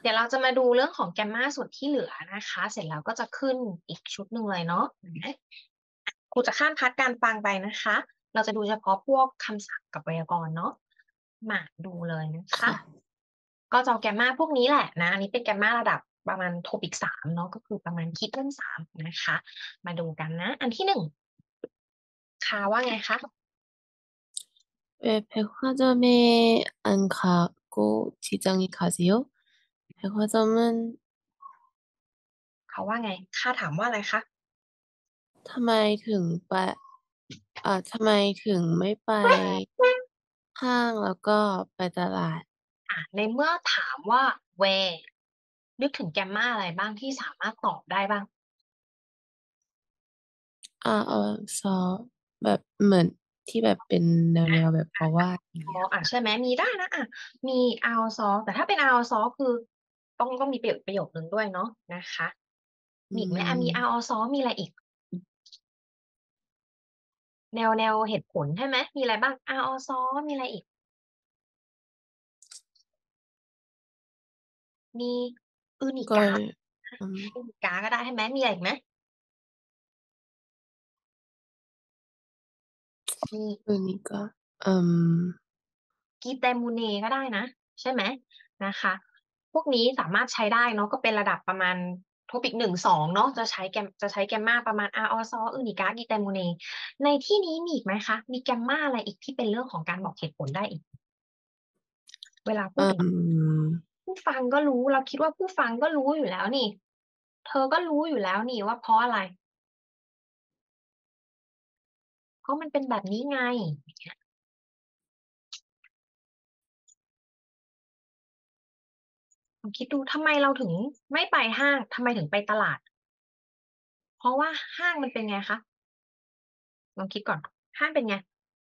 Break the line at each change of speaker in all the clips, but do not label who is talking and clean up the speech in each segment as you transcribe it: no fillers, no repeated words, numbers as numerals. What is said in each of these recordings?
เดี๋ยวเราจะมาดูเรื่องของแกมมาส่วนที่เหลือนะคะเสร็จแล้วก็จะขึ้นอีกชุดหนึ่งเลยเนาะครูจะข้ามพาร์ทการฟังไปนะคะเราจะดูเฉพาะพวกคำศัพท์กับไวยากรณ์เนาะมาดูเลยนะคะ
ค่ะ
ก็จะเอาแกมมาพวกนี้แหละนะอันนี้เป็นแกมมาระดับประมาณโทปิกสามเนาะก็คือประมาณคิดเรื่องสามนะคะมาดูกันนะอันที่หนึ่งคาว่าไงคะ
왜 백화점에 안 가고 직장에 가세요? 백화점은
เขาว่าไงค่าถามว่าอะไรคะ
ทำไมถึงไปทำไมถึงไม่ไปห้างแล้วก็ไปตลาด
ในเมื่อถามว่า where นึกถึงแกมมาอะไรบ้างที่สามารถตอบได้บ้าง
ซอแบบเหมือนที่แบบเป็นแนวแบบเพราะว่าอย่าง
อ๋อ
เงี้ย
ใช่ไหมมีได้นะมี out source แต่ถ้าเป็น out source คือต้องมีประโยคหนึ่งด้วยเนาะนะคะ
อื
มีอีกไหมมี
ม
out source มีอะไรอีกแนวเหตุผลใช่ไหมมีอะไรบ้าง out source มีอะไรอีกมีอืนิ
ก็
กา
อืม
อืนิกาก็ได้ใช่ไหมมีอะไรอีกไหมมี
อันนี้ก็อืม
กีเตมูเนก็ได้นะใช่ไหมนะคะพวกนี้สามารถใช้ได้เนาะก็เป็นระดับประมาณโทปิกหนึ่งสองเนาะจะใช้แกมมาประมาณอาออซออืนิกากีเตมูเนในที่นี้มีอีกไหมคะมีแกมมาอะไรอีกที่เป็นเรื่องของการบอกเหตุผลได้อีกเวลาพู
อื
ดถึง
ม
ผู้ฟังก็รู้เราคิดว่าผู้ฟังก็รู้อยู่แล้วนี่เธอก็รู้อยู่แล้วนี่ว่าเพราะอะไรเพราะมันเป็นแบบนี้ไงลองคิดดูทำไมเราถึงไม่ไปห้างทำไมถึงไปตลาดเพราะว่าห้างมันเป็นไงคะลองคิดก่อนห้างเป็นไง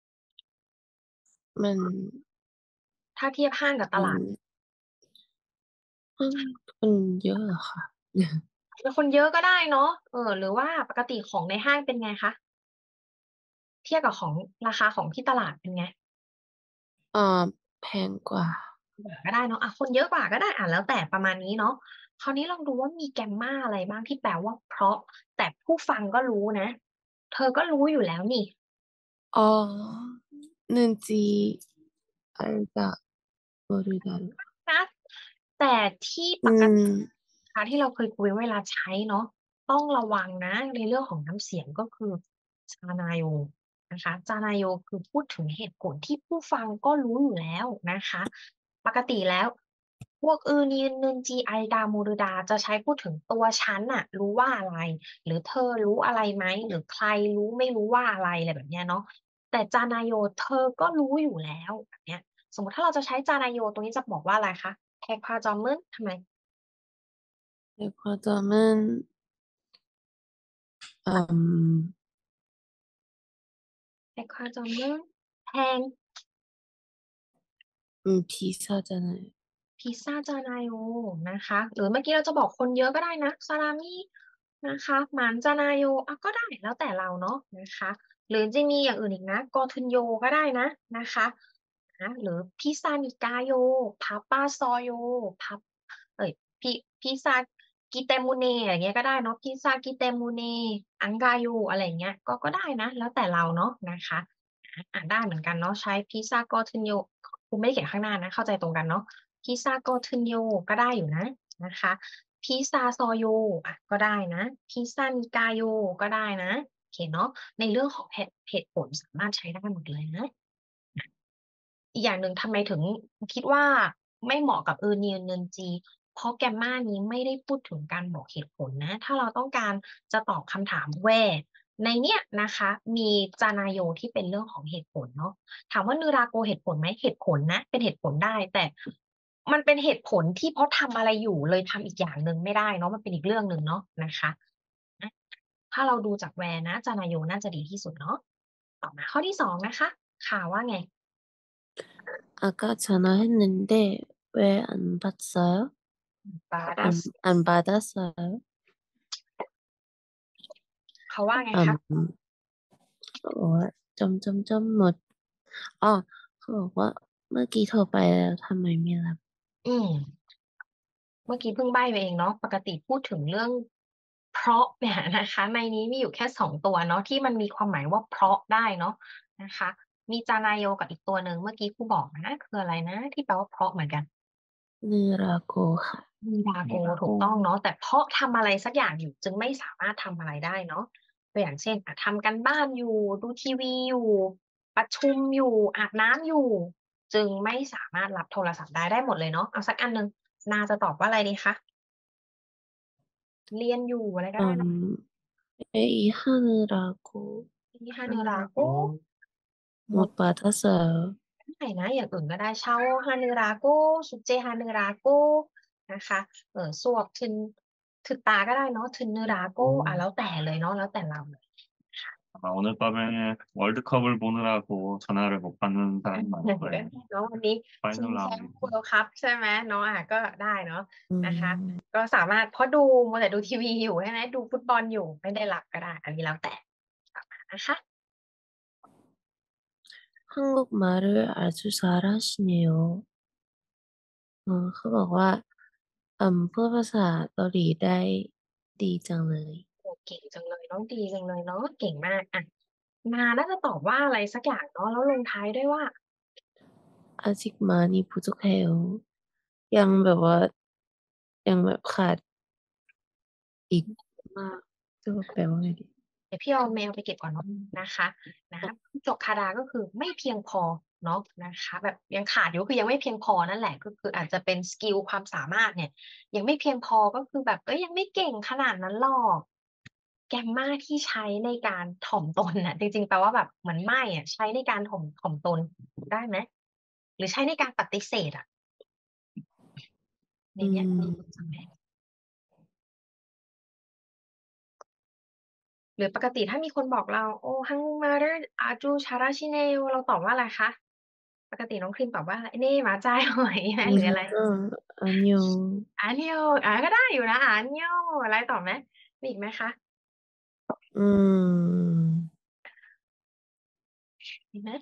มัน
ถ้าเทียบห้างกับต
อื
ลาด
มอืมคนเยอะเหรอคะ
เป็นคนเยอะก็ได้เนาะหรือว่าปกติของในห้างเป็นไงคะเทียบกับของราคาของที่ตลาดเป็นไง
อ่าแพงกว่า
ก็ได้เนาะคนเยอะกว่าก็ได้แล้วแต่ประมาณนี้เนาะคราวนี้ลองดูว่ามีแกมมาอะไรบ้างที่แปลว่าเพราะแต่ผู้ฟังก็รู้นะเธอก็รู้อยู่แล้วนี่
อ๋อ는지 알다 모르다
นะแต่ที่ปกติ
음
นะคะที่เราเคยคุยเวลาใช้เนาะต้องระวังนะในเรื่องของน้ำเสียงก็คือจานาโยนะคะจานาโยคือพูดถึงเหตุผลที่ผู้ฟังก็รู้อยู่แล้วนะคะปกติแล้วพวกนีนึนจีไอดามูรดาจะใช้พูดถึงตัวฉันน่ะรู้ว่าอะไรหรือเธอรู้อะไรไหมหรือใครรู้ไม่รู้ว่าอะไรแบบเนี้ยเนาะแต่จานาโยเธอก็รู้อยู่แล้วแบบเนี้ย สมมติถ้าเราจะใช้จานายโยตรงนี้จะบอกว่าอะไรคะแขกพาจอมมึนทำไม
백화점은 음,
แขกพาจอมมึนแพง
비싸잖아요.
พิซซ่าจานายโอนะคะหรือเมื่อกี้เราจะบอกคนเยอะก็ได้นะซาลามินะคะหมานจานายโยก็ได้แล้วแต่เราเนาะนะคะหรือจะมีอย่างอื่นอีกนะกอทึนโยก็ได้นะคะหรือพิซซานิกาโยพาปาซอโยพับเอ้ยพิพิซซากิเตมูเนอย่างเงี้ยก็ได้เนาะพิซซากิเตมูเนอังกาโยอะไรเงี้ยก็ได้นะแล้วแต่เราเนาะนะคะได้เหมือนกันเนาะใช้พิซซ่ากอทึนโยคุณไม่ได้เขียนข้างหน้านะเข้าใจตรงกันเนาะ พิซซ่าโกทึนโยก็ได้อยู่นะคะพิซซ่าซอโยก็ได้นะพิซซ่ามิกาโยก็ได้นะโอเคเนาะในเรื่องของเหตุผลสามารถใช้ได้หมดเลยนะอีกอย่างหนึ่งทำไมถึงคิดว่าไม่เหมาะกับเนินจีเพราะแกมมานี้ไม่ได้พูดถึงการบอกเหตุผลนะถ้าเราต้องการจะตอบคำถาม where ในเนี้ยนะคะมีจานาโยที่เป็นเรื่องของเหตุผลเนาะ ถามว่านูราโกเหตุผลไหมเหตุผลนะเป็นเหตุผลได้แต่มันเป็นเหตุผลที่เพราะทำอะไรอยู่เลยทำอีกอย่างหนึ่งไม่ได้เนาะมันเป็นอีกเรื่องหนึ่งเนาะนะคะถ้าเราดูจากแวร์นะจานาโยน่าจะดีที่สุดเนาะต่อมาข้อที่สองนะคะข่าวว่าไง
아까 전화했는데 왜 안 받았어요?
บาดัส
안 받았어요?
เขาว่าไงคะ
음, 점점점 뭐, 아, 그거 뭐, เมื่อกี้โทรไปแล้วทำไมไม่รับ
อืมเมื่อกี้เพิ่งใบ้ไปเองเนาะปกติพูดถึงเรื่องเพราะเนี่ยนะคะในนี้มีอยู่แค่2 ตัวเนาะที่มันมีความหมายว่าเพราะได้เนาะนะคะมีจานาโยกับอีกตัวหนึ่งเมื่อกี้ครูบอกนะคืออะไรนะที่แปลว่าเพราะเหมือนกัน
นึราโกค่ะ
มีดาโกถูกต้องเนาะแต่เพราะทำอะไรสักอย่างอยู่จึงไม่สามารถทำอะไรได้เนาะตัวอย่างเช่นทำกันบ้านอยู่ดูทีวีอยู่ประชุมอยู่อาบน้ำอยู่จึงไม่สามารถรับโทรศัพท์ได้หมดเลยเนาะเอาสักอันหนึ่งนาจะตอบว่าอะไรดีคะเรียนอยู่อะไรก็ได้เนาะ
음, A하느라고
ที่ฮานูราโกหมด
못 받았어요.
ได้นะอย่างอื่นก็ได้เช่าฮานูราโกสุเจฮานูราโกนะคะสวบทึนทึตาก็ได้เนาะทึนนูราโกแล้วแต่เลยเนาะแล้วแต่เราเลย
오늘 밤에 월드컵을 보느라고 전화를 못 받는 사람이 많을
ก็ได้
거예요.
เนาะวันนี้ชิง
파이널
แชม
라운드.
ป์เวิลด์คัพใช่ไหมเนาะก็ได้เนาะนะคะ
음,
ก็สามารถเพราะดูมัวแต่ดูทีวีอยู่ใช่ไหมดูฟุตบอลอยู่ไม่ได้รับก็ได้อันนี้แล้วแต่สามารถนะคะ
한국말을 아주 잘하시네요. เขาบอกว่าพูดภาษาเกาหลีได้ดีจังเลย
โอ้เก่งจังเลยเน้องดีจังเลยเนาะเก่งมากอ่ะนาน่าจะตอบว่าอะไรสักอย่างเนาะแล้วลงท้ายด้วยว่า
아직 많이 부족해요. ยังแบบว่ายังแบบขาดอีกมากจะแปลว่าไงดี
เดี๋ยวพี่เอาเมลไปเก็บก่อนเนาะนะคะจบคาดาก็คือไม่เพียงพอเนาะนะคะแบบยังขาดอยู่คือยังไม่เพียงพอนั่นแหละก็คืออาจจะเป็นสกิลความสามารถเนี่ยยังไม่เพียงพอก็คือแบบยังไม่เก่งขนาดนั้นหรอกแกมมาที่ใช้ในการถ่อมตนน่ะจริงๆแปลว่าแบบเหมือนไม่อ่ะใช้ในการถ่อมตนได้ไหมหรือใช้ในการปฏิเสธอ่ะใน
อื
เนี้ย
ม
หรือปกติถ้ามีคนบอกเราโอ้ฮังมาเรอาจูชาราชิเนลเราตอบว่าอะไรคะปกติน้องครีมตอบว่าอะไรเน่หมาจ่ายหอยไหมหรืออะไร
아니요.
อาเนียวก็ได้อยู่นะอาเนียวอะไรตอบไหมมีอีกไหมคะ
음,
มีไหม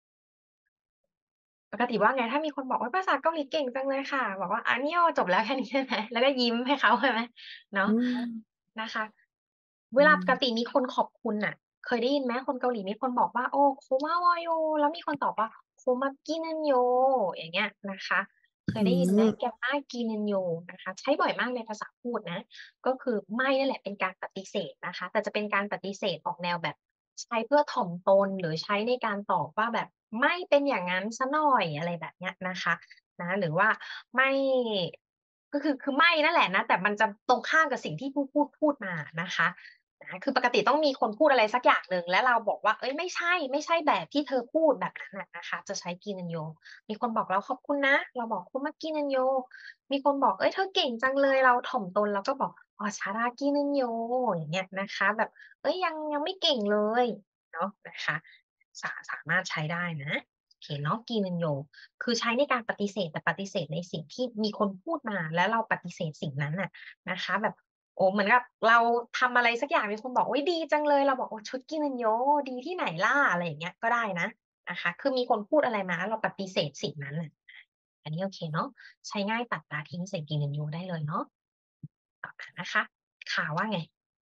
ปกติว่าไงถ้ามีคนบอกว่าภาษาเกาหลีเก่งจังเลยค่ะบอกว่าอาเนียวจบแล้วแค่นี้ใช่ไหมแล้วก็ยิ้มให้เขาใช่ไหมเนาะ
음,
นะคะเวลาปกติมีคนขอบคุณน่ะเคยได้ยินไหมคนเกาหลีมีคนบอกว่าโอ้โคมาวาโยแล้วมีคนตอบว่าโคมากินันโยอย่างเงี้ยนะคะเคยได้ยินไหมแกมมากินันโยนะคะใช้บ่อยมากในภาษาพูดนะก็คือไม่นั่นแหละเป็นการปฏิเสธนะคะแต่จะเป็นการปฏิเสธออกแนวแบบใช้เพื่อถ่อมตนหรือใช้ในการตอบว่าแบบไม่เป็นอย่างนั้นซะหน่อยอะไรแบบเนี้ยนะคะนะหรือว่าไม่ก็คือไม่นั่นแหละนะแต่มันจะตรงข้ามกับสิ่งที่พูดมานะคะคือปกติต้องมีคนพูดอะไรสักอย่างหนึ่งแล้วเราบอกว่าเอ้ยไม่ใช่แบบที่เธอพูดแบบนั้นนะคะจะใช้กินันโยมีคนบอกเราขอบคุณนะเราบอกคุณมากินันโยมีคนบอกเอ้ยเธอเก่งจังเลยเราถ่อมตนเราก็บอกอ๋อชารากินันโยอย่างเงี้ยนะคะแบบเอ้ยยังไม่เก่งเลยเนาะนะคะสามารถใช้ได้นะโอเคเนาะกินันโย คือใช้ในการปฏิเสธแต่ปฏิเสธในสิ่งที่มีคนพูดมาแล้วเราปฏิเสธสิ่งนั้นน่ะนะคะแบบโอ้เหมือนกับเราทำอะไรสักอย่างมีคนบอกโอ้ยดีจังเลยเราบอกโอ้ชุดกินโยดีที่ไหนล่ะอะไรอย่างเงี้ยก็ได้นะนะคะคือมีคนพูดอะไรมาแล้วเราปฏิเสธสิ่งนั้นน่ะอันนี้โอเคเนาะใช้ง่ายตัดตาทิ้งใส่กินโยได้เลยเนาะต่อมานะคะข่าวว่าไง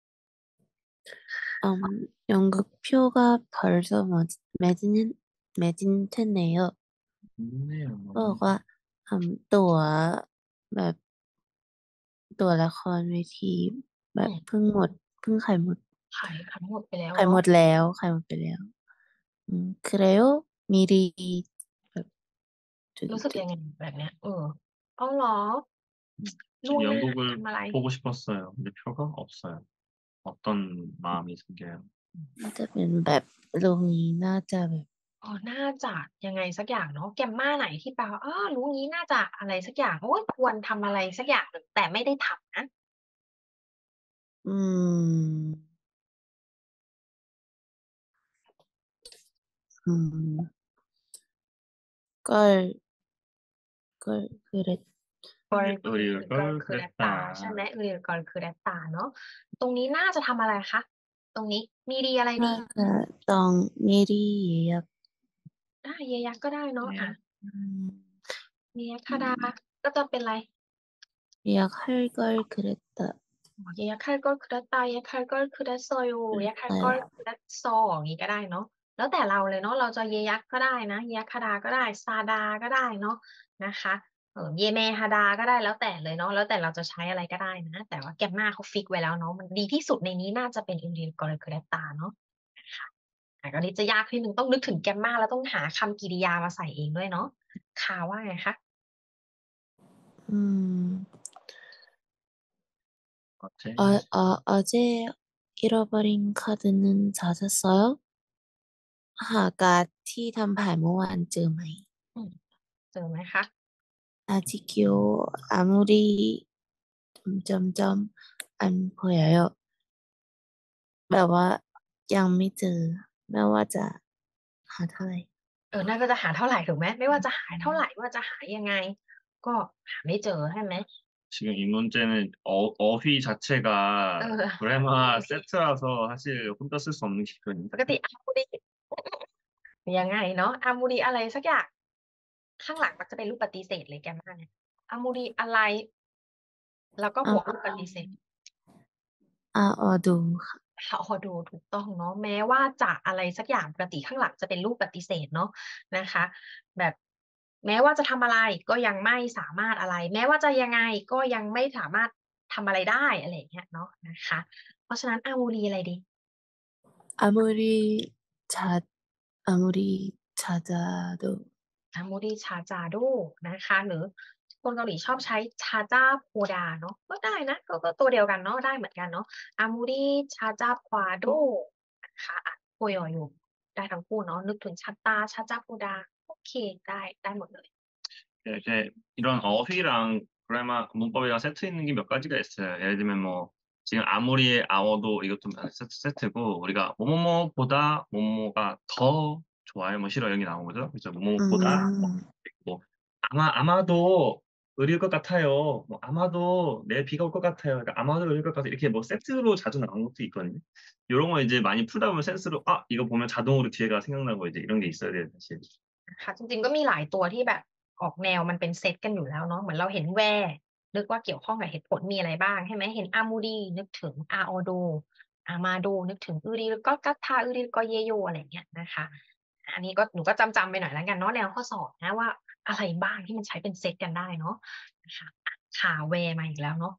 연극 표가 벌써 매진 텐데요. ก็บอกว่าตั๋วแบบตั๋วละครเวทีแบบเพิ่งขายหมด
ขายหมดไปแล้ว
ขายห
เนาะ
มดแล้วขายหมดไปแล้ว그래요? 미리 แบบ
รู้สึกยังไงแบบเนี้ยอ้าวเหรอล่วงหน้าทำ
연극을
อะไร
보고 싶었어요. 근데 표가 없어요. 어떤 마음이 생겨요?
น่าจะเป็นแบบโรงนี้น่าจะแบบ
น่าจะยังไงสักอย่างเนาะแกมมาไหนที่แปลว่ารู้งี้น่าจะอะไรสักอย่างโอ้ยควรทำอะไรสักอย่างหนึ่งแต่ไม่ได้ทำนะ
อืมอืมก็ก็คือได้
กรคือ
우리가
กรคือแรตตาใช่ไหม
그랬다.
กรคือแรตตาเนาะตรงนี้น่าจะทำอะไรคะตรงนี้มีดีอะไรดี
น่าจะต้องมิริเยัก
เยยักษ์ก็ได้เนาะ
예.
อืม
เยยักษ์คาดาก็จะเป็นอะไร
예약할 걸 그랬다.
예약할 걸 그랬다 예약할 걸 그랬어요
그랬어요.
예약할 걸 그랬어 อย่างนี้ก็ได้เนาะแล้วแต่เราเลยเนาะเราจะเยยักก็ได้นะเยยักฮาดาก็ได้ซาดาก็ได้เนาะนะคะเยเมฮาดาก็ได้แล้วแต่เลยเนาะแล้วแต่เราจะใช้อะไรก็ได้นะแต่ว่าแกมมาเขาฟิกไว้แล้วเนาะมันดีที่สุดในนี้น่าจะเป็นอินเดียกรกรตาเนาะนะคะแต่ก็นี้จะยากนิดนึงต้องนึกถึงแกมมาแล้วต้องหาคำกริยามาใส่เองด้วยเนาะค่ะว่าไงคะ
음,
어째
어제 잃어버린 카드는 찾았어요? หาการ์ดที่ทำหายเมื่อวานเจอไหม?
อืมเจอไหมคะ
아직요. 아무리 점점점 안 보여요. แบบว่ายังไม่เจอไม่ว่าจะหาเท่าไหร่
น่าก็จะหาเท่าไหร่ถูกไหมไม่ว่าจะหาเท่าไหร่ไม่ว่าจะหายังไง ก็หาไม่เจอใช่ไหม
지금 이 문제는 어휘 자체가
เออ
그래마 세트라서 사실 혼자 쓸 수 없는
ป
기술입니다.
กติอามูดียังไงเนาะอามูดีอะไรสักอย่างข้างหลังมันจะเป็นรูปปฏิเสธเลยแกมมาเนี่ยอามูดีอะไรแล้วก็บวกรูปปฏิเสธ
아어두
ดูถูกต้องเนาะแม้ว่าจะอะไรสักอย่างปกติข้างหลังจะเป็นรูปปฏิเสธเนาะนะคะแบบแม้ว่าจะทำอะไรก็ยังไม่สามารถอะไร แม้ว่าจะยังไงก็ยังไม่สามารถทำอะไรได้อะไรอย่างเงี้ยเนาะนะคะเพราะฉะนั้นอามูรีอะไรดี
아무리 아무리 찾아도
อามูรีชาจาโดนะคะหรือคนเกาหลีชอบใช้ชาจาโพดาเนาะก็ได้นะก็ตัวเดียวกันเนาะได้เหมือนกันเนาะอามูรีชาจาควาโดนะคะโคยอยู่ได้ทั้งคู่เนาะนึกถึงชัตตาชาจาโพดาโอเคได้หมดเลย
이렇게 이런 어휘랑 그래마 문법이랑 세트 있는 게 몇 가지가 있어요. 예를 들면 뭐 지금 아무리의 아워도 이것도 세트고 우리가 뭐뭐뭐보다 뭐뭐가 더 좋아요, 뭐 싫어 여기 나온 거죠. 그래서 뭐뭐보다 뭐 아마도 의리일 것 같아요. 뭐 아마도 내일 비가 올 것 같아요. 그러니까 아마도 의리일 것 같아요. 이렇게 뭐 세트로 자주 나온 것도 있거든요. 이런 거 이제 많이 풀다 보면 센스로 이거 보면 자동으로 뒤에가 생각나고 이제 이런 게 있어야 돼요, 사실.
ค่ะจริงๆก็มีหลายตัวที่แบบออกแนวมันเป็นเซตกันอยู่แล้วเนาะเหมือนเราเห็น where นึกว่าเกี่ยวข้องกับเหตุผลมีอะไรบ้างใช่ไหมเห็น Amuri นึกถึง Aodo Amado นึกถึง Uri แล้วก็ Gatta Uri ก็ Yeyo อะไรอย่างเงี้ยนะคะอันนี้ก็หนูก็จำไปหน่อยแล้วกันเนาะแนวข้อสอบนะว่าอะไรบ้างที่มันใช้เป็นเซตกันได้เนาะนะคะค่ะ where มาอีกแล้วเนาะ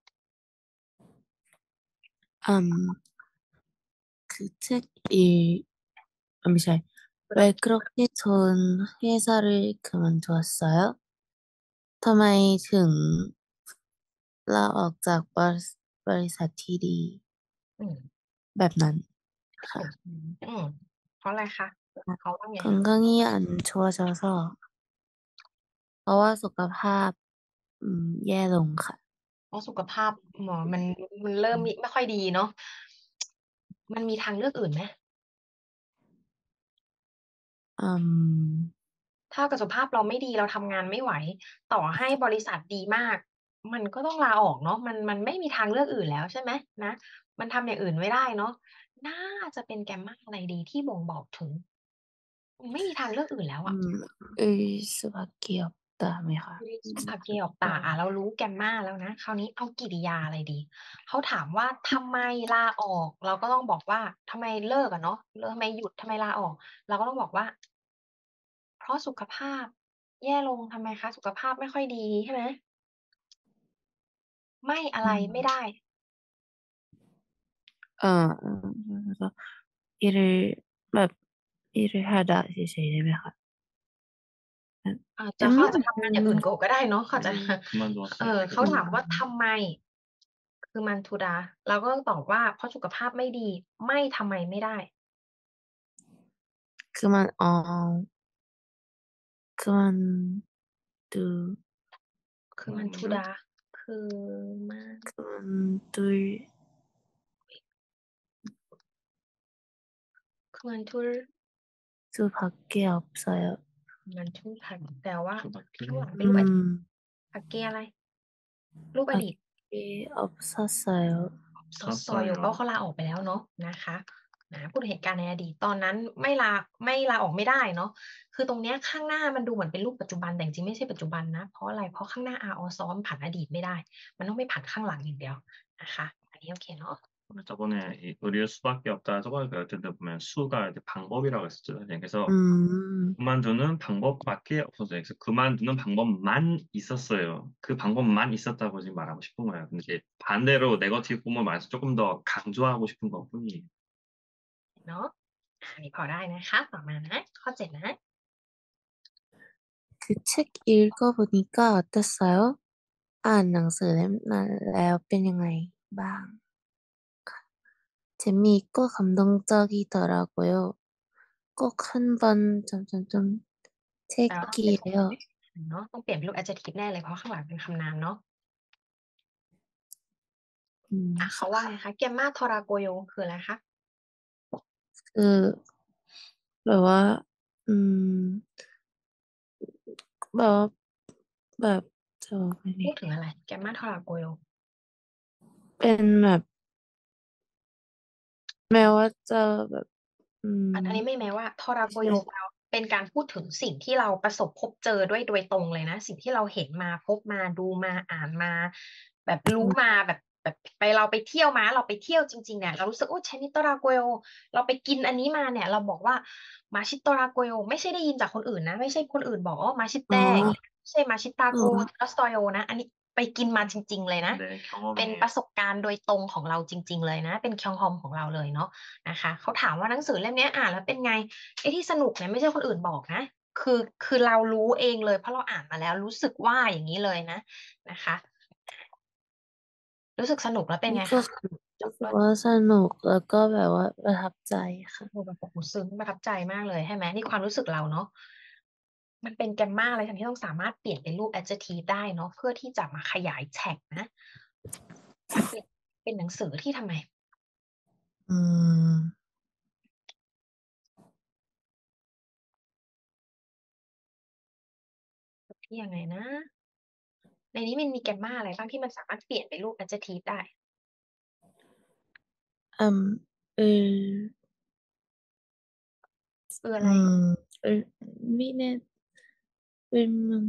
그 미샤. 왜 그렇게 좋은 회사를 그만두었어요? ทำไมถึงลาออกจากบริษัทที่ดี
อืม
แบบนั้นค่ะ
เพราะอะไรคะเขาว่าไง
건강이 안 좋아져서 เพราะว่าสุขภาพ แย่ลงค่ะ
เพราะสุขภาพหมอมันเริ่มไม่ค่อยดีเนาะมันมีทางเลือกอื่นไหม
อืม
ถ้าเกิดสุขภาพเราไม่ดีเราทำงานไม่ไหว ต่อให้บริษัทดีมาก มันก็ต้องลาออกเนาะมันไม่มีทางเลือกอื่นแล้วใช่ไหมนะมันทำอย่างอื่นไม่ได้เนาะน่าจะเป็นแกมมาอะไรดีที่บ่งบอกถึงมันไม่มีทางเลือกอื่นแล้วอะ
을수밖에없다ไหมคะ
ผักเกออกตาเรารู้แกมมาแล้วนะคราวนี้เอากริยาอะไรดีเขาถามว่าทำไมลาออกเราก็ต้องบอกว่าทำไมเลิกอะเนาะทำไมหยุดทำไมลาออกเราก็ต้องบอกว่าเพราะสุขภาพแย่ลงทำไมคะสุขภาพไม่ค่อยดีใช่ไหมไม่อะไรไม่ได้
그래서 일을แบบ일을 하다เฉยๆได้ไหมคะ
เขาอาจจะทำงานอย่างอื่นก็ได้เนาะเขาอาจจะ
그만두었어요.
เขาถามว่าทำไมคือมันทุดาเราก็ต้องตอบว่าเพราะสุขภาพไม่ดีไม่ทำไมไม่ได้
그만 그만두
คือมันทุดาคือมัน
그만둘
คือมันทุล
수밖에 없어요.
มันทุผักแต่ว่า
수밖에
ข้างหลังเป็นรูปอดีต
음,
ผักเกอะไร รูปอดีต
밖에 없었어요.
ซอสซอยก็เขาลาออกไปแล้วเนาะนะคะพูดถึงเหตุการณ์ในอดีตตอนนั้นไม่ลาออกไม่ได้เนาะคือตรงเนี้ยข้างหน้ามันดูเหมือนเป็นรูปปัจจุบันแต่จริงๆไม่ใช่ปัจจุบันนะเพราะอะไรเพราะข้างหน้า are orซ้อนผ่านอดีตไม่ได้มันต้องไปผ่านข้างหลังอย่างเดียวนะคะอันนี้โอเคเนาะ
저번에 의리일 수밖에 없다. 저번에 배울 때도 보면 수가 이제 방법이라고 했었잖아요. 그래서 그만두는 방법밖에 없었어요. 그래서 그만두는 방법만 있었어요. 그 방법만 있었다고 지금 말하고 싶은 거예요. 근데 이제 반대로 네거티브 폼을 말해서 조금 더 강조하고 싶은 것뿐이에요.
เนาะอันนี้พอได้นะคะต่อมานะข้อ7นะ
그 책 읽어보니까 어땠어요? อ่านหนังสือเล่มนั้นแล้วเป็นยังไงบ้าง? 재미있고 감동적이더라고요. 꼭 한번
แต่ว่าต้องเป็น
책이에요.
เนาะต้องเปลี่ยนเป็นรูป adjective แน่เลยเพราะข้างหลังเป็นคำนามเนาะเขาว่าไงคะเกมมาทอราโกโยคืออะไรคะ
그, แบบว่า แบบจะบอกไงดี
พูดถึงอะไรเกมมาทอราโกโย
เป็นแบบแม้ว่าจะแบบ
อันนี้ไม่แม้ว่าทอราโกโยเราเป็นการพูดถึงสิ่งที่เราประสบพบเจอด้วยโดยตรงเลยนะสิ่งที่เราเห็นมาพบมาดูมาอ่านมาแบบรู้มาแบบไปเราไปเที่ยวมาเราไปเที่ยวจริงๆเนี่ยเรารู้สึกโอ้ใชนิโตราโกโยเราไปกินอันนี้มาเนี่ยเราบอกว่ามาชิโตราโกโยไม่ใช่ได้ยินจากคนอื่นนะไม่ใช่คนอื่นบอกมาชิเตะไม่ใช่มาชิตาโกลอสโตโยนะอันนี้ไปกินมาจริงๆเลยนะ
네,
เป็น
경험이에요.
ประสบการณ์โดยตรงของเราจริงๆเลยนะเป็นคยองฮอมของเราเลยเนาะนะคะเขาถามว่าหนังสือเล่มนี้อ่านแล้วเป็นไงไอ้ที่สนุกเนี่ยไม่ใช่คนอื่นบอกนะคือเรารู้เองเลยเพราะเราอ่านมาแล้วรู้สึกว่าอย่างนี้เลยนะคะรู้สึกสนุกแล้วเป็นไงคะจบด้วย
ก็สนุกแล้วก็แบบว่าประทับใจค่ะ
โอ้โหแบบโอ้โหซึ้งประทับใจมากเลยใช่ไหมนี่ความรู้สึกเราเนาะมันเป็นแกรมมาอะไรที่ต้องสามารถเปลี่ยนเป็นรูป adjective ได้เนาะเพื่อที่จะมาขยายแท็กนะเป็นหนังสือที่ทำไม
อืม
ที่ยังไงนะในนี้มันมีแกมมาอะไรบ้างที่มันสามารถเปลี่ยนเป็นรูป adjective ได้
อืมเออ
อะไร
เออมิเนอืม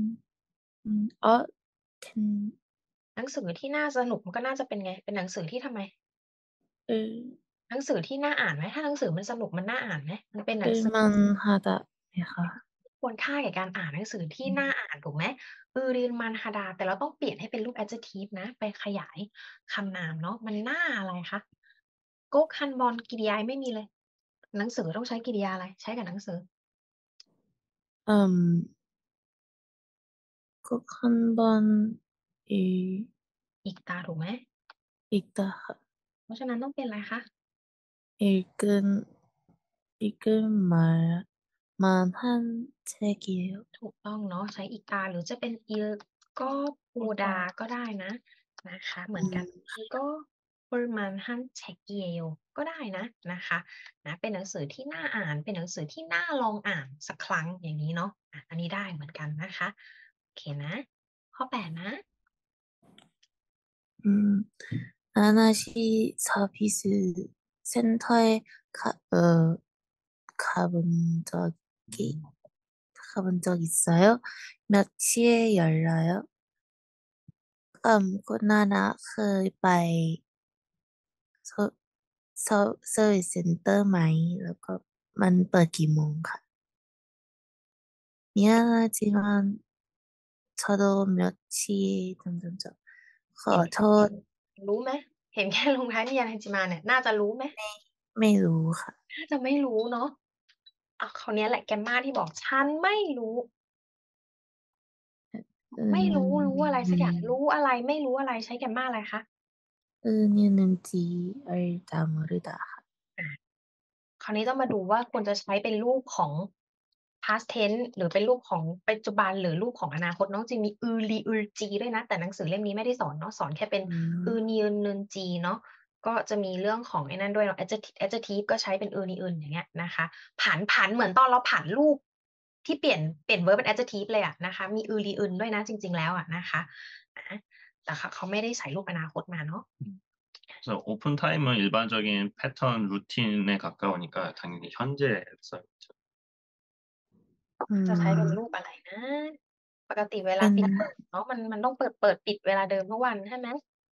เทน
หนังสือที่น่าสนุกมันก็น่าจะเป็นไงเป็นหนังสือที่ทำไม
เออ
หนังสือที่น่าอ่านไหมถ้าหนังสือมันสนุกมันน่าอ่านไหมมันเป็นหนังสือ
มันฮาดะไหมคะ
ควรค่าแก่การอ่านหนังสือที่น่าอ่านถูกไหมเรียนมันฮาดาแต่เราต้องเปลี่ยนให้เป็นรูป adjective นะไปขยายคำนามเนาะมันน่าอะไรคะโก๊กฮันบอลกริยาไม่มีเลยหนังสือต้องใช้กริยาอะไรใช้กับหนังสือ
อืม꼭한번
อีกตาถูกไหม
읽다
เพราะฉะนั้นต้องเป็นอะไรคะ
읽은 읽을만한 책이에요.
ถูกต้องเนาะใช้อีกาหรือจะเป็นอีก็ปูดาก็ได้นะคะเหมือนกันอีก็ปริมาณฮันเชกเกียวก็ได้นะคะเป็นหนังสือที่น่าอ่านเป็นหนังสือที่น่าลองอ่านสักครั้งอย่างนี้เนาะอันนี้ได้เหมือนกันนะคะโอเคนะข้อ8นะ
음, 나나시 서비스 센터에 가본 가본 적 있어요? 몇 시에 열려요? คุณนานะเคยไป Service Center ไหมแล้วก็มันเปิดกี่โมงคะ? 미안하지만 저도 몇 시에 점점점
เห็น
ขอโทษ
รู้ไหมเห็นแค่ลงท้ายนิยามฮัจิมาเนี่ยน่าจะรู้ไหม
ไม่รู้ค่ะ
น่าจะไม่รู้เนาะคราวนี้แหละแกมมาที่บอกฉันไม่รู้ ไม่รู้อะไรสักอย่างรู้อะไรไม่รู้อะไรใช้แกมมาอะไรคะ
은이는지알다모르다
คราวนี้ต้องมาดูว่าควรจะใช้เป็นรูปของ past tense หรือเป็นรูปของปัจจุบันหรือรูปของอนาคตน้องจะมีลีจีด้วยนะแต่หนังสือเล่มนี้ไม่ได้สอนเนาะสอนแค่เป็นนีอึนจีเนาะก็จะมีเรื่องของไอ้นั่นด้วยเนาะ adjective ก็ใช้เป็นนีอึนอย่างเงี้ยนะคะผันเหมือนตอนเราผันรูปที่เปลี่ยน verb เป็น adjective เลยอะนะคะมีลีอึนด้วยนะจริงๆแล้วอะนะคะแต่เขาไม่ได้ใส่รูปอนาคตมาเนาะ
그래서 오픈 타임은 일반적인 패턴 루틴에 가까우니까 당연히 현재 써야겠죠.
จะใช้เป็น
음,
รูปอะไรนะ ปกติเวลา
เป็น
ปิดเปิดเนาะมันต้องเปิดปิดเวลาเดิมทุกวันใช่ไหม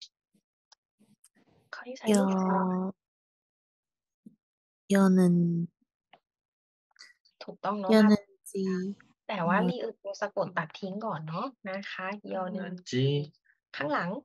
เขาที่ใช้
여,
รูปอะไร
여는,
ถูกต้องเนาะมา
여는지,
แต่ว่า
뭐,
รีอึตัวสะกดตัดทิ้งก่อนเนาะนะคะยอหนึ่ง
지
ข้างหลัง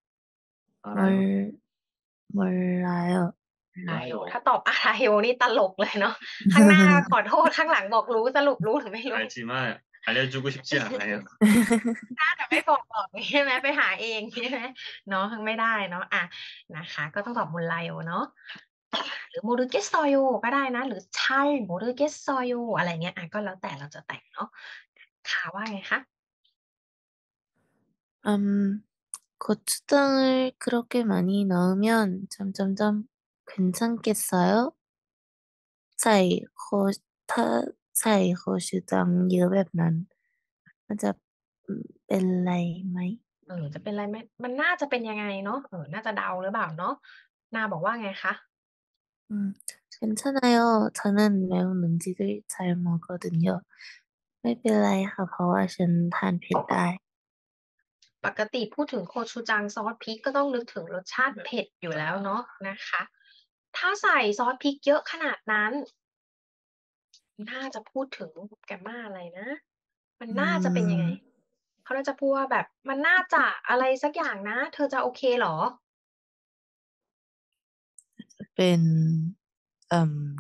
몰라요.
อาโยถ้าตอบอาโยนี่ตลกเลยเนาะข้างหน้าขอโทษข้างหลังบอกรู้สรุปรู้หรือไม่รู้
알지만 알려주고 싶지 않아요.
น่าจะไม่บอกใช่ไหมไปหาเองใช่ไหมเนาะไม่ได้เนาะนะคะ ก็ต้องตอบมุลไลโอเนาะหรือโมรุเกสซอยก็ได้นะ หรือใช่โมรุเกสซอยอะไรเงี้ยก็แล้วแต่เราจะแต่งเนาะค่ะว่าไงคะ
고추장을 그렇게 많이 넣으면 점점점 괜찮겠어요? ใส่โคชูจังเยอะแบบนั้นมันจะเป็นไรไหม?
จะเป็นไรไหมมันน่าจะเป็นยังไงเนาะน่าจะเดาหรือเปล่าเนาะนาบอกว่าไงคะ
괜찮아요. 저는 매운 음식을 잘 먹거든요. ไม่เป็นไรค่ะเพราะว่าฉันทานเผ็ดได้.
ปกติพูดถึงโคชูจังซอสพริกก็ต้องนึกถึงรสชาติเผ็ดอยู่แล้วเนาะนะคะ ถ้าใส่ซอสพริกเยอะขนาดนั้นน่าจะพูดถึงแกมมาอะไรนะ มันน่าจะเป็นยังไง เขาน่าจะพูดว่าแบบมันน่าจะอะไรสักอย่างนะ เธอจะโอเคเหรอ
เป็นอื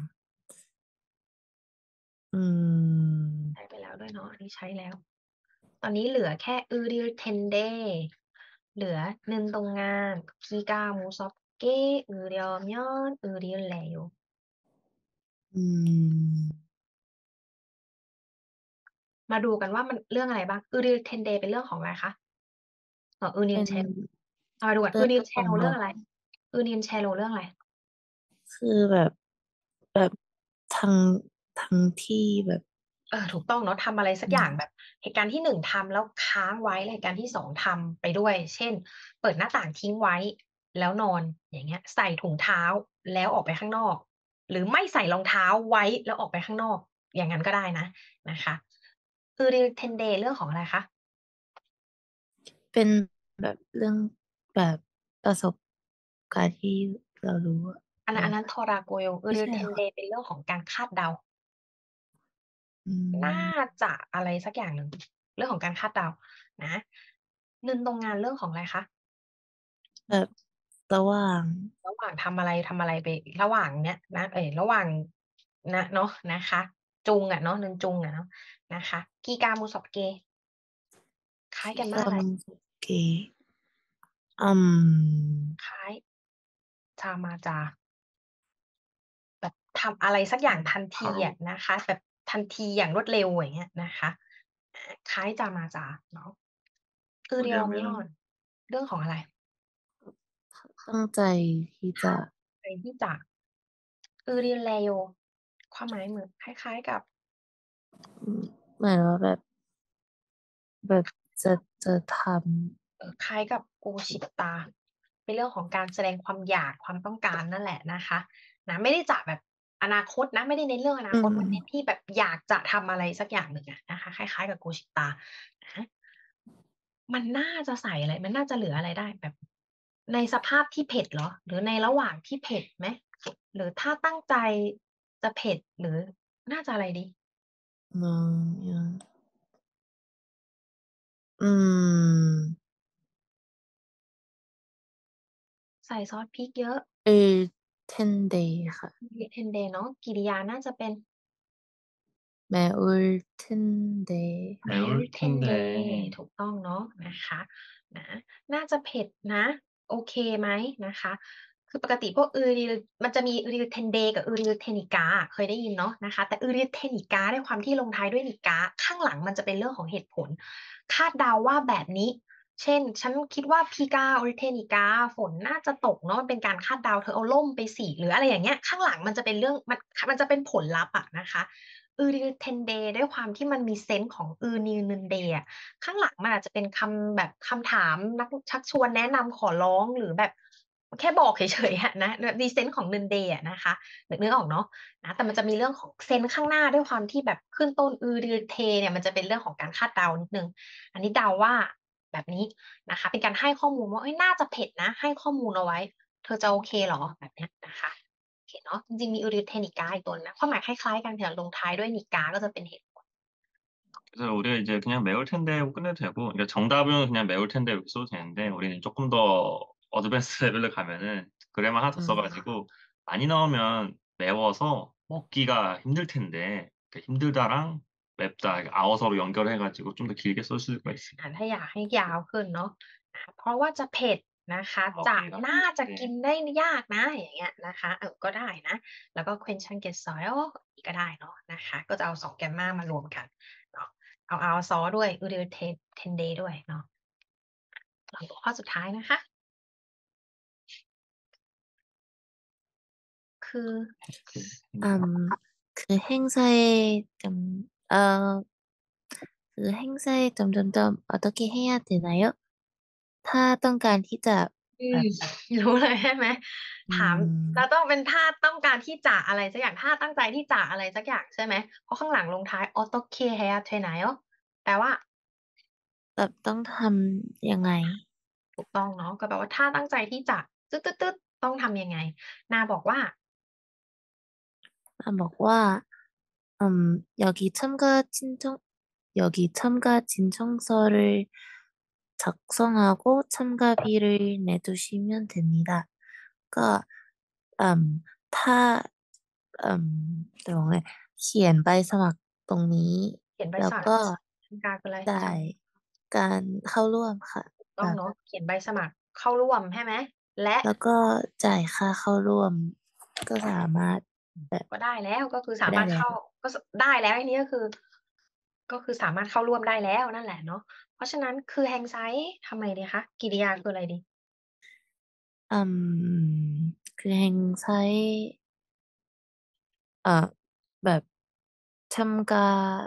ม
ใช้ไปแล้วด้วยเนาะอันนี้ใช้แล้ว ตอนนี้เหลือแค่을텐데เหลือ눈동안 비가 무섭게 으려면 으릴래요
อืม
มาดูกันว่ามันเรื่องอะไรบ้าง을텐데เป็นเรื่องของอะไรคะ
เป็น
을텐 เอามาดูก่อน
เรื่องของ
을텐 เรื่อง
แบบ
อะไร을텐 เรื่องอะไร
คือแบบทั้งทั้งที่แบบ
ถูกต้องเนาะทำอะไรสักอย่างแบบเหตุการณ์ที่1ทำแล้วค้างไว้แล้วเหตุการณ์ที่2ทำไปด้วย เช่น เปิดหน้าต่างทิ้งไว้แล้วนอนอย่างเงี้ยใส่ถุงเท้าแล้วออกไปข้างนอก หรือไม่ใส่รองเท้าไว้แล้วออกไปข้างนอก อย่างนั้นก็ได้นะคะ을텐데เรื่องของอะไรคะ
เป็นแบบเรื่องแบบประสบการณ์ที่เรารู้อะ
อันนั้นทอราโกโย
ไม่ใช่เหรอ
เทนเดเป็นเรื่องของการคาดเดา
อื
น่าม จะอะไรสักอย่างหนึ่งเรื่องของการคาดเดานะนึนตรงงานเรื่องของอะไรคะ
แบบระหว่าง
ระหว่างทำอะไรไประหว่างเนี้ยนะระหว่างนะเนาะนะคะจุงอะเนาะนึนจุงอะเนาะนะคะกีกามูสอบเกคล้ายกันมากอะไร
기가 게อืม
คล้ายจามาจาแบบทำอะไรสักอย่างทันทีอะนะคะแบบทันทีอย่างรวดเร็วอย่างเงี้ยนะคะคล้ายจามาจาเนาะเรียมยอน
그러면
เรื่องของอะไร
ตั้งใจที่จะ
ใจที่จะเรียนแลโยความหมายเหมือนคล้ายๆกับ
เหมือนว่าแบบจะท
คล้ายกับโกชิตาเป็นเรื่องของการแสดงความอยากความต้องการนั่นแหละนะคะนะไม่ได้จะแบบอนาคตนะไม่ได้เน้นเรื่องอนาคตมันเน้นที่แบบอยากจะทำอะไรสักอย่างหนึ่งอะนะคะคล้ายๆกับโกชิตานะมันน่าจะใส่อะไรมันน่าจะเหลืออะไรได้แบบในสภาพที่เผ็ดเหรอหรือในระหว่างที่เผ็ดไหมหรือถ้าตั้งใจจะเผ็ดหรือน่าจะอะไรดี
ำอืม
ใส่ซอสพริกเยอะ
일 텐데 ค่ะ
เทนเดเนาะกิริยาน่าจะเป็น
매울 텐데
매울 텐데
ถูกต้องเนาะนะคะนะน่าจะเผ็ดนะโอเคไหมนะคะคือปกติพวกริมันจะมีริเทนเดกับริเทนิกาเคยได้ยินเนาะนะคะแต่ริเทนิกาด้วยความที่ลงท้ายด้วยนิกาข้างหลังมันจะเป็นเรื่องของเหตุผลคาดเดาว่าแบบนี้เช่นฉันคิดว่าพีกาอริเทนิกาฝนน่าจะตกเนาะมันเป็นการคาดเดาเธอเอาร่มไปสิหรืออะไรอย่างเงี้ยข้างหลังมันจะเป็นเรื่องมันจะเป็นผลลัพธ์อะนะคะ Urniltende ด้วยความที่มันมีเซนส์ของ Urnilnde อะข้างหลังมันอาจจะเป็นคำแบบคำถามนักชักชวนแนะนำขอร้องหรือแบบแค่บอกเฉยๆอะนะดีเซนต์ของนึนเดอะนะคะนึกออกเนาะนะแต่มันจะมีเรื่องของเซนส์ข้างหน้าด้วยความที่แบบขึ้นต้นดือเทเนี่ยมันจะเป็นเรื่องของการคาดเดานิดนึงอันนี้เดาว่าแบบนี้นะคะเป็นการให้ข้อมูลว่าเอ้ยน่าจะเผ็ดนะให้ข้อมูลเอาไว้เธอจะโอเคเหรอแบบเนี้ยนะคะโอเคเนาะจริงๆมีอูริเทนิกาอีกตัวนะความหมายคล้ายๆกันแต่ลงท้ายด้วยนิกาก็จะเป็นเหตุผล
그래서 우리가 이제 그냥 매울 텐데 하고 끝내도 되고, 그러니까 정답은 그냥 매울 텐데 이렇게 써도 되는데, 우리는 조금 더 어드밴스 레벨로 가면은 그래마 하나 더 써가지고 많이 넣으면 매워서 먹기가 힘들 텐데, 그 힘들다랑 맵다, 이렇게 아어서로 연결해가지고 좀 더 길게 쓸 수가 있습니다.
ถ้าอยากให้ยาวขึ้นเนาะเพราะว่าจะเผ็ดนะคะจะน่าจะกินได้ยากนะอย่างเงี้ยนะคะก็ได้นะแล้วก็ question get soil ก็ได้เนาะนะคะก็จะเอา2แกมมามารวมกันเนาะเอาซอด้วย u d i t tende ด้วยเนาะลองดูข้อสุดท้ายนะคะคือ
그 행사에 그 행사에 점점점 어떻게 해야 되나요? ถ้าต้องการที่จะแบบ
รู้เลยใช่ไหมถาม
อืม
เราต้องเป็นท่าต้องการที่จะอะไรสักอย่างท่าตั้งใจที่จะอะไรสักอย่างใช่ไหมเพราะข้างหลังลงท้าย 어떻게 해야 되나요 แปลว่า
แบบต้องทำยังไง
ถูกต้องเนาะก็แปลว่าถ้าตั้งใจที่จะตึ๊ดๆๆต้องทำยังไงนาบอกว่า
บอกว่า여기 참가 신청서를 작성하고 참가비를 내주시면 됩니다. ก็ถ้าเดี๋ยวไงเขียนใบสมัครตรงนี้
เขียนใบ
แล้ว
สมัคร
ก็
ทำการคืออะไร
จ่ายการเข้าร่วมค่ะ
ถูกต้อง
แบบ
เนาะเขียนใบสมัครเข้าร่วมใช่ไหมและ
แล้วก็จ่ายค่าเข้าร่วม ก็สามารถแบบ
ก็ได้แล้วก็คือสา
ก็ได้
มารถ
แล้ว
เข้าก็ได้แล้วอันนี้ก็คือสามารถเข้าร่วมได้แล้วนั่นแหละเนาะเพราะฉะนั้นคือ hangzai ทำไมดีคะกริยาคืออะไรดี
그 행사에 แบบ 참가할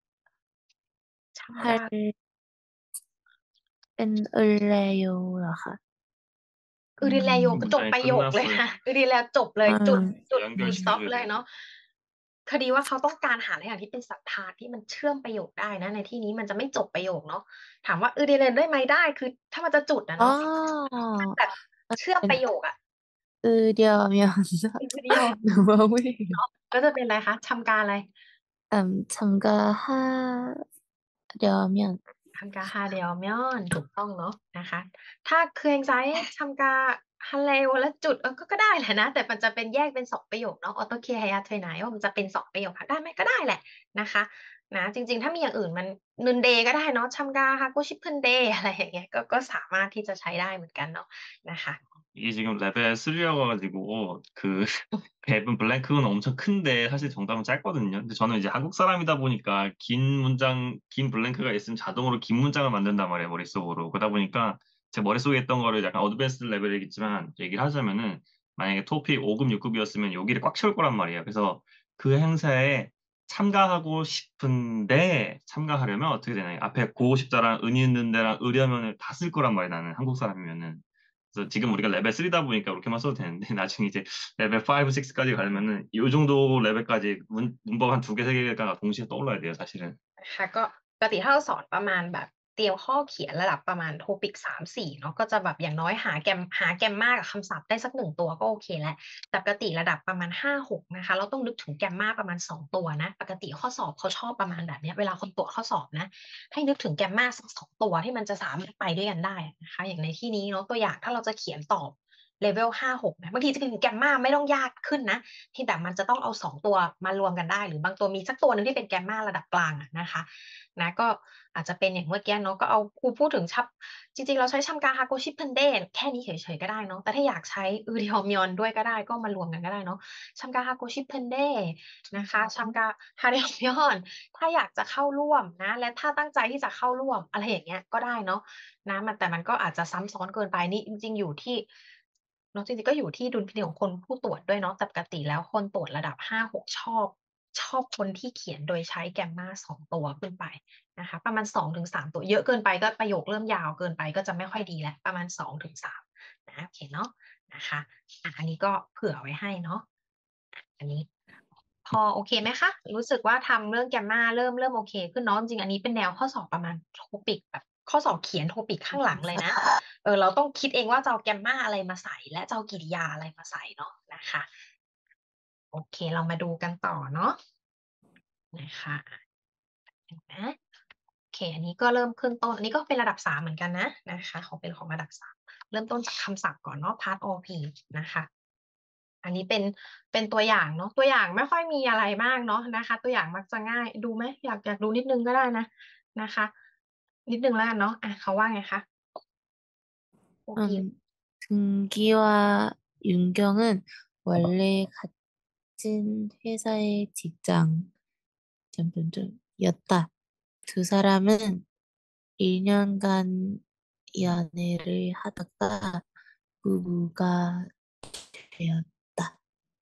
เป็น을래요 เหรอคะ
으릴래요 ก็จบ
문장이
ประโยคเลย
끝났어요.
นะ 으릴래요 จบเลยจุด full stop
연결시켜줘야
เลย
돼요.
เนาะคดีว่าเขาต้องการหาอะไรอย่างที่เป็นสันธานที่มันเชื่อมประโยคได้นะในที่นี้มันจะไม่จบประโยคเนาะถามว่า으릴래요ได้ไหมได้คือถ้ามันจะจุดอะ
อ๋อ
เนาะแบบเชื่อมประโยคอะ
으려면
เดียว
หนูมองไม่เห็น
ก็จะเป็นอะไรคะทำการอะไร
참가하려면
ทำการฮาเดียวมอนถูกต้องเนาะนะคะ ถ้าเครืองไซทำการฮัลเลวแล้วจุดก็ได้แหละนะ แต่มันจะเป็นแยกเป็น2ประโยคเนาะออโตเคไฮยาเทไนว่ามันจะเป็น2ประโยคค่ะได้ไหมก็ได้แหละนะคะนะจริงๆ ถ้ามีอย่างอื่นมันนึนเดก็ได้เนาะชัมกาฮากุชิพึนเดอะไรอย่างเงี้ยก็สามารถที่จะใช้ได้เหมือนกันเนาะนะคะ
이게 지금 레벨 3라고 해가지고 앱은 블랭크는 엄청 큰데 사실 정답은 짧거든요. 근데 저는 이제 한국 사람이다 보니까 긴 블랭크가 있으면 자동으로 긴 문장을 만든단 말이에요, 머릿속으로. 그러다 보니까 제 머릿속에 있던 거를 약간 어드밴스드 레벨이겠지만 얘기를 하자면은 만약에 토픽 5급, 6급이었으면 여기를 꽉 채울 거란 말이에요. 그래서 그 행사에 참가하고 싶은데 참가하려면 어떻게 되나요? 앞에 고고 싶다랑 의미 있는 데랑 의려면을 다 쓸 거란 말이에요, 나는 한국 사람이면은. 그래서 지금 우리가 레벨 3다 보니까 그렇게만 써도 되는데 나중에 이제 레벨 5, 6까지 가려면은 이 정도 레벨까지 문법 한 2개, 3개가 동시에 떠올라야 돼요, 사실은.
นะคะก็ปกติถ้าเราสอนประมาณแบบเตรียมข้อเขียนระดับประมาณ TOPIK 3-4เนาะก็จะแบบอย่างน้อยหาแกมมากับคำศัพท์ได้สัก1ตัวก็โอเคแล้วแต่ปกติระดับประมาณ5-6นะคะเราต้องนึกถึงแกมมาประมาณ2ตัวนะปกติข้อสอบเขาชอบประมาณแบบเนี้ยเวลาคนตรวจข้อสอบนะให้นึกถึงแกมมาสัก2ตัวที่มันจะสามารถไปด้วยกันได้นะคะอย่างในที่นี้เนาะตัวอย่างถ้าเราจะเขียนตอบเลเวล5-6นะบางทีจะเป็นแกมมาไม่ต้องยากขึ้นนะที่แต่มันจะต้องเอา2ตัวมารวมกันได้หรือบางตัวมีสักตัวหนึ่งที่เป็นแกมมาระดับกลางนะคะนะก็อาจจะเป็นอย่างเมื่อกี้เนาะก็เอาครูพูดถึงจริงๆเราใช้ชัมกาฮาโกชิพันเดแค่นี้เฉยๆก็ได้เนาะแต่ถ้าอยากใช้อือริฮอมยอนด้วยก็ได้ก็มารวมกันก็ได้เนาะชัมกาฮาโกชิพันเดนะคะชัมกาฮาริฮอมยอนถ้าอยากจะเข้าร่วมนะและถ้าตั้งใจที่จะเข้าร่วมอะไรอย่างเงี้ยก็ได้เนาะนะแต่มันก็อาจจะซ้ำซ้อนเกินไปนี่จริงๆอยู่ที่เนาะจริงๆก็อยู่ที่ดุลพินิจของคนผู้ตรวจด้วยเนาะแต่ปกติแล้วคนตรวจระดับ5-6ชอบคนที่เขียนโดยใช้แกมมา2ตัวขึ้นไปนะคะประมาณ2-3ตัวเยอะเกินไปก็ประโยคเริ่มยาวเกินไปก็จะไม่ค่อยดีแล้วประมาณ2-3 นะโอเคเนาะนะคะอันนี้ก็เผื่อไว้ให้เนาะอันนี้ พอโอเคไหมคะรู้สึกว่าทำเรื่องแกมมาเริ่มโอเคขึ้นเนาะจริงๆอันนี้เป็นแนวข้อสอบประมาณโทปิกแบบข้อสอบเขียนโทปิกข้างหลังเลยนะเราต้องคิดเองว่าจะเอาแกมมาอะไรมาใส่และจะเอากริยาอะไรมาใส่เนาะนะคะโอเคเรามาดูกันต่อเนาะนะคะเห็นไหมโอเคอันนี้ก็เริ่มขึ้นต้นอันนี้ก็เป็นระดับ3เหมือนกันนะคะของระดับ3เริ่มต้นจากคำศัพท์ก่อนเนาะ part OP นะคะ อันนี้เป็นตัวอย่างเนาะตัวอย่างไม่ค่อยมีอะไรมากเนาะนะคะตัวอย่างมักจะง่ายดูไหมอยากดูนิดนึงก็ได้นะคะนิดนึงแล้วกันเนาะเขาว่าไงคะโอเค
등기와 윤경은 원래 같은 회사의 직장 점점점이었다. 두 사람은 1년간 연애를 하다가 부부가 되었다.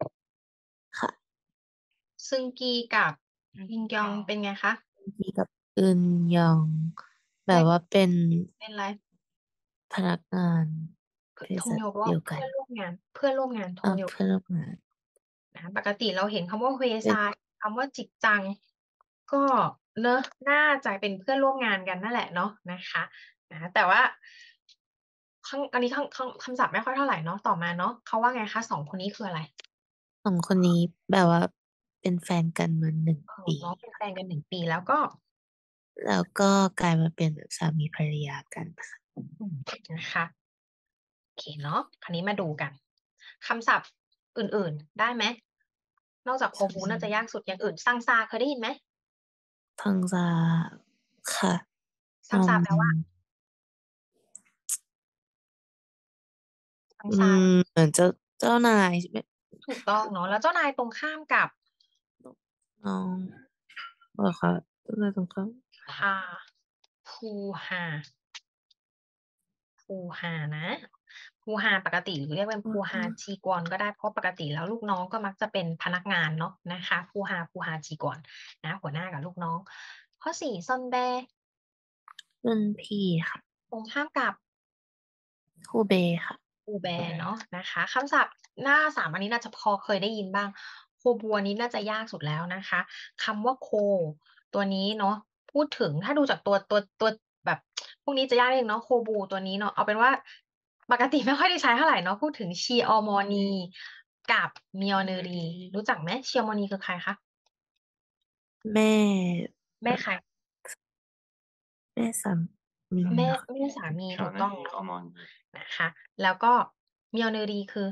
ซึงกีกับยินยองเป็นไงคะ
กับ은영 แบบว่า
เป็นอะไร
พนักงานบ
ท
ริ
ง
ษัท
โยว่า
เดียวกั
เพื่
น
อนร่วมงานเพื่อนร่วมงานทงโย
เพื่อนร่วมงาน
นะปกติเราเห็นคำว่าเฮซาคำว่าจิกจัง ก็เนอะน่าจะเป็นเพื่อนร่วมงานกันนั่นแหละเนาะนะคะแต่ว่าอันนี้คำศัพท์ไม่ค่อยเท่าไหร่เนาะต่อมาเนาะเขาว่าไงคะ2คนนี้คืออะไร
สองคนนี้แบบว่าเป็นแฟนกันมา1 ปี
น้องเป็นแฟนกัน1 ปีแล้วก็
แล้วก็กลายมาเป็นแบบสามีภรรยากันค่ะ
นะคะโอเคเนาะคราวนี้มาดูกันคำศัพท์อื่นๆได้ไหมนอกจากโคบูน่าจะยากสุดอย่างอื่นซังซาเคยได้ยินไหม
ทังซาค่ะ
ซังซาแปลว่าซังซา
เหมือนเจ้านายใช่ไหม
ถูกต้องเนาะแล้วเจ้านายตรงข้ามกับ
น้องบอกค่ะเจ้านายตรงข้าม
ฮาฮูฮาฮูฮานะฮูฮาปกติหรือเรียกเป็นฮูฮาจีกวนก็ได้เพราะปกติแล้วลูกน้องก็มักจะเป็นพนักงานเนาะนะคะฮูฮาจีกวนนะหัวหน้ากับลูกน้องข้อ4ซอนแบ
รุ่นพี่ค่ะ
ตรงข้ามกับ
ครูเบค่ะ
คูแบเนาะนะคะคำศัพท์หน้า3อันนี้น่าจะพอเคยได้ยินบ้างโคบัวนี้น่าจะยากสุดแล้วนะคะคำว่าโคตัวนี้เนาะพูดถึงถ้าดูจากตัวแบบพวกนี้จะยากนิดนึงเนาะโคบูตัวนี้เนาะเอาเป็นว่าปกติไม่ค่อยได้ใช้เท่าไหร่เนาะพูดถึงชีออมอนีกับมิออเนอรีรู้จักไหมชีออมอนีคือใครคะ
แม่
แม่ใคร
แม่สามี
แม่
ค่ะ
แม่สามีถูกต้อง
남편의 어머니.
นะคะแล้วก็มิออเนอรีคือ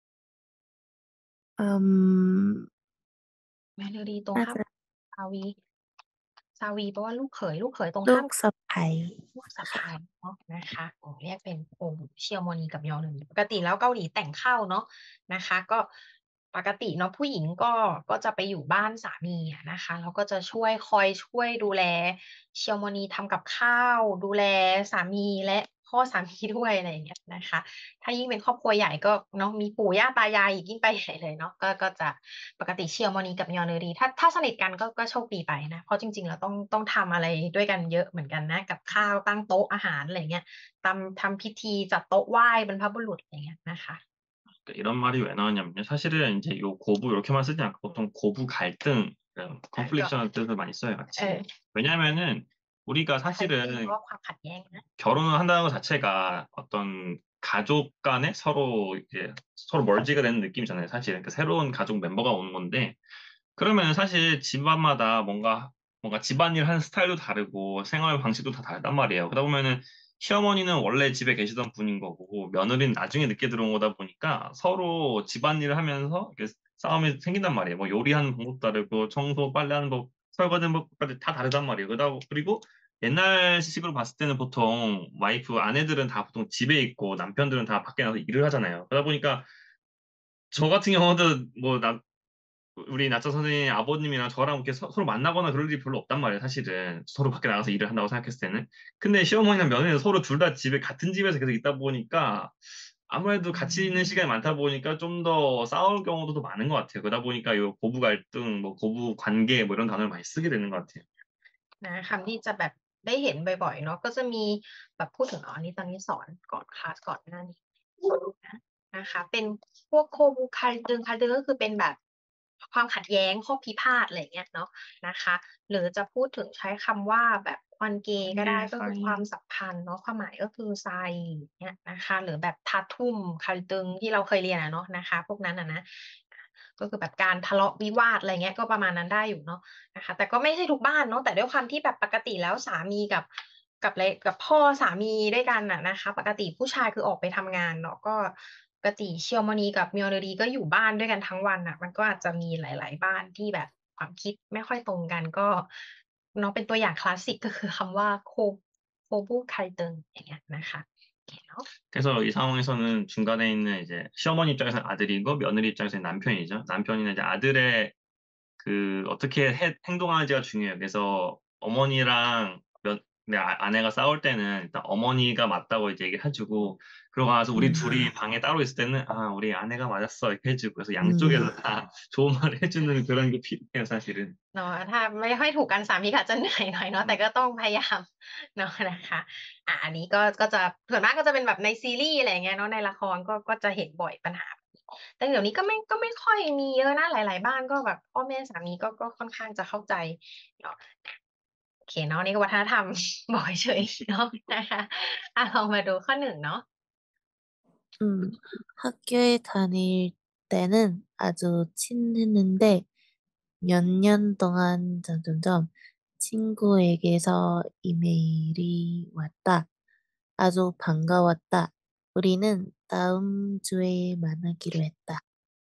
อืม
มิออเนอรีตรง
น่า
ข้าม
จะ
ซาวีแปลว่าลูกเขยตรง
ลู
ข้าม
กสะใภ้
ลูกสะใภ้เนาะนะคะเรียกเป็นเชียร์โมนีกับยอหนึ่งปกติแล้วเกาหลีแต่งเข้าเนาะนะคะก็ปกติเนาะผู้หญิงก็จะไปอยู่บ้านสามีนะคะแล้วก็จะคอยช่วยดูแลเชียร์โมนีทำกับข้าวดูแลสามีและพ่อสามีด้วยอะไรอย่างเงี้ยนะคะถ้ายิ่งเป็นครอบครัวใหญ่ก็เนาะมีปู่ย่าตายายอีกยิ่งไปใหญ่เลยเนาะก็จะปกติเชียร์โมนีกับยอเนอรีถ้าสนิทกันก็โชคดีไปนะเพราะจริงๆเราต้องทำอะไรด้วยกันเยอะเหมือนกันนะกับข้าวตั้งโต๊ะอาหารอะไรเงี้ยทำพิธีจัดโต๊ะไหว้บรรพบุรุษอะไรเงี้ยนะคะ
이런 말이 왜 나왔냐면요. 사실은 이제 요 고부 이렇게만 쓰지 않고 보통 고부 갈등, 이런 컨플릭션을 뜻을 많이 써요, 같이.
네.
왜냐면은 우리가
เพ
사실은
ราะว่าความขัดแย้งนะ
결혼을 한다는 것 자체가 어떤 가족 간에 서로 이제 서로 멀지가 되는 느낌이잖아요, 사실은. 그 새로운 가족 멤버가 오는 건데, 그러면 사실 집안마다 뭔가 집안일 하는 스타일도 다르고 생활 방식도 다 다르단 말이에요. 그러다 보면은 시어머니는 원래 집에 계시던 분인 거고 며느리는 나중에 늦게 들어온 거다 보니까 서로 집안일을 하면서 이렇게 싸움이 생긴단 말이에요. 뭐 요리하는 방법도 다르고 청소, 빨래하는 법, 설거지하는 법까지 다 다르단 말이에요. 그리고 옛날식으로 봤을 때는 보통 와이프 아내들은 다 보통 집에 있고 남편들은 다 밖에 나가서 일을 하잖아요. 그러다 보니까 저 같은 경우도 뭐 우리 나짜 선생님 아버님이랑 저랑 이렇게 서로 만나거나 그럴 일이 별로 없단 말이에요, 사실은. 서로 밖에 나가서 일을 한다고 생각했을 때는. 근데 시어머니랑 며느리는 서로 둘 다 집에 같은 집에서 계속 있다 보니까 아무래도 같이 있는 시간이 많다 보니까 좀 더 싸울 경우도 더 많은 것 같아요. 그러다 보니까 요 고부 갈등, 뭐 고부 관계 뭐 이런 단어를 많이 쓰게 되는 것 같아요.
นะคำที่จะแบบได้เห็นบ่อยๆเนาะก็จะมีแบบพูดถึงอันนี้ตอนนี้สอนก่อนคลาสก่อนหน้านี้นะคะเป็นพวกโคบูคาดึงก็คือเป็นแบบความขัดแย้งข้อพิพาทอะไรอย่างเงี้ยเนาะนะคะหรือจะพูดถึงใช้คำว่าแบบควันเกก็ได้ก็คือความสัมพันธ์เนาะความหมายก็คือไซเนี่ยนะคะหรือแบบทัดทุ่มคาดึงที่เราเคยเรียนอะเนาะนะคะพวกนั้นอะนะก็คือแบบการทะเลาะวิวาทอะไรเงี้ยก็ประมาณนั้นได้อยู่เนาะนะคะแต่ก็ไม่ใช่ทุกบ้านเนาะแต่ด้วยความที่แบบปกติแล้วสามีกับพ่อสามีด้วยกันน่ะนะคะปกติผู้ชายคือออกไปทำงานเนาะก็ปกติเชียวมณีกับเมียวเดรีก็อยู่บ้านด้วยกันทั้งวันอ่ะมันก็อาจจะมีหลายๆบ้านที่แบบความคิดไม่ค่อยตรงกันก็เนาะเป็นตัวอย่างคลาสสิกก็คือคำว่าโคบูไคเติงอย่างเงี้ยนะคะโอเคเนาะ
그래서 이 상황에서는 중간에 있는 이제 시어머니 입장에서는 아들이고 며느리 입장에서는 남편이죠. 남편이나 이제 아들의 그 어떻게 행동하는지가 중요해요. 그래서 어머니랑 내 아내가 싸울 때는 일단 어머니가 맞다고 이제 얘기해주고 그러고 나서 우리 둘이 방에 따로 있을 때는 우리 아내가 맞았어 이렇게 해주고 그래서 양쪽에서 다 좋은 말을 해주는 그런 게 필요해요 사실은.
เนาะถ้าไม่ค่อยถูกกันสามีก็อาจจะเหนื่อยหน่อยเนาะแต่ก็ต้องพยายามเนาะนะคะอันนี้ก็จะส่วนมากก็จะเป็นแบบในซีรีส์อะไรอย่างเงี้ยเนาะในละครก็จะเห็นบ่อยปัญหาแต่เดี๋ยวนี้ก็ไม่ค่อยมีเยอะนะหลายๆบ้านก็แบบพ่อแม่สามีก็ค่อนข้างจะเข้าใจเนาะโอเคเนาะนี่ก็วัฒนธรรมบอกเฉยๆเนาะนะคะลองมาดูข้อหนึ่งเนาะ
학교에 다닐 때는 아주 친했는데 몇 년 동안 점점점 친구에게서 이메일이 왔다. 아주 반가웠다. 우리는 다음 주에 만나기로 했다.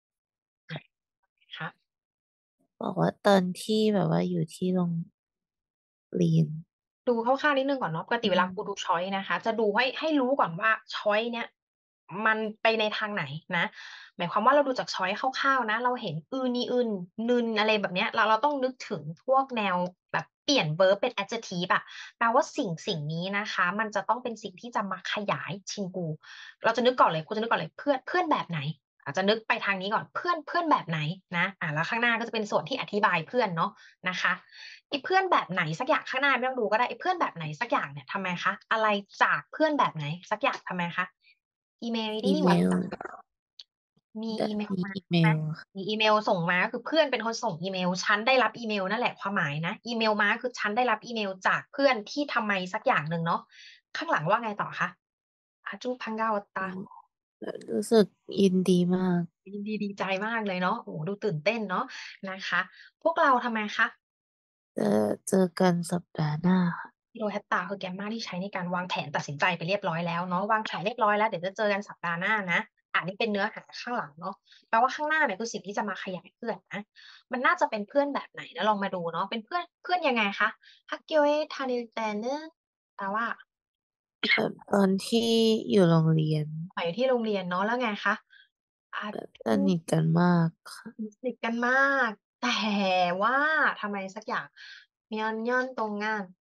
ค่ะ
บอกว่าตอนที่แบบว่าอยู่ที่โรงเรียน
ดูคร่าวๆนิดหนึ่งก่อนเนาะปกติเวลาครูดูชอยซ์นะคะจะดูให้รู้ก่อนว่าชอยซ์เนี่ยมันไปในทางไหนนะหมายความว่าเราดูจากชอยซ์คร่าวๆนะเราเห็นอือนีอึนนึนอะไรแบบเนี้ยเราต้องนึกถึงพวกแนวแบบเปลี่ยน verb เป็น adjective อะแปลว่าสิ่งนี้นะคะมันจะต้องเป็นสิ่งที่จะมาขยายชิงกูเราจะนึกก่อนเลยครูจะนึกก่อนเลยเพื่อนแบบไหนอาจจะนึกไปทางนี้ก่อนเพื่อนแบบไหนนะแล้วข้างหน้าก็จะเป็นส่วนที่อธิบายเพื่อนเนาะนะคะไอ้เพื่อนแบบไหนสักอย่างข้างหน้าไม่ต้องดูก็ได้ไอ้เพื่อนแบบไหนสักอย่างเนี่ยทำไมคะอะไรจากเพื่อนแบบไหนสักอย่างทำไมคะอีเมลนี่มีหมด
อีเมล
มีอีเมลมา
อีเม
ใช่ไหม
ล
มีอีเมลส่งมาก็คือเพื่อนเป็นคนส่งอีเมลฉันได้รับอีเมลนั่นแหละความหมายนะอีเมลมาคือฉันได้รับอีเมลจากเพื่อนที่ทำไมสักอย่างหนึ่งเนาะข้างหลังว่าไงต่อคะอาจูพังกาวตา
รู้สึกยินดีมาก
ยินดีดีใจมากเลยเนาะโอ้โฮดูตื่นเต้นเนาะนะคะพวกเราทำไมคะ
จะเจอกันสัปดาห์หน้าค่ะ
Pirouetta คือ Grammar ที่ใช้ในการวางแผนตัดสินใจไปเรียบร้อยแล้วเนาะวางแผนเรียบร้อยแล้วเดี๋ยวจะเจอกันสัปดาห์หน้านะนี่เป็นเนื้อหาข้างหลังเนาะแปลว่าข้างหน้าเนี่ยคือสิ่งที่จะมาขยายเพื่อนนะมันน่าจะเป็นเพื่อนแบบไหนนะลองมาดูเนาะเป็นเพื่อนยังไงคะ 학교에 다닐 때는 แปลว่า
แบบตอนที่อยู่โรงเรียน
สมัยอยู่ที่โรงเรียนเนาะแล้วไงคะอา
แบบส
จู
นิทกันมากค่ะ
สนิทกันมากแต่ว่าทำไมสักอย่างเมียนย่อนตรงงาน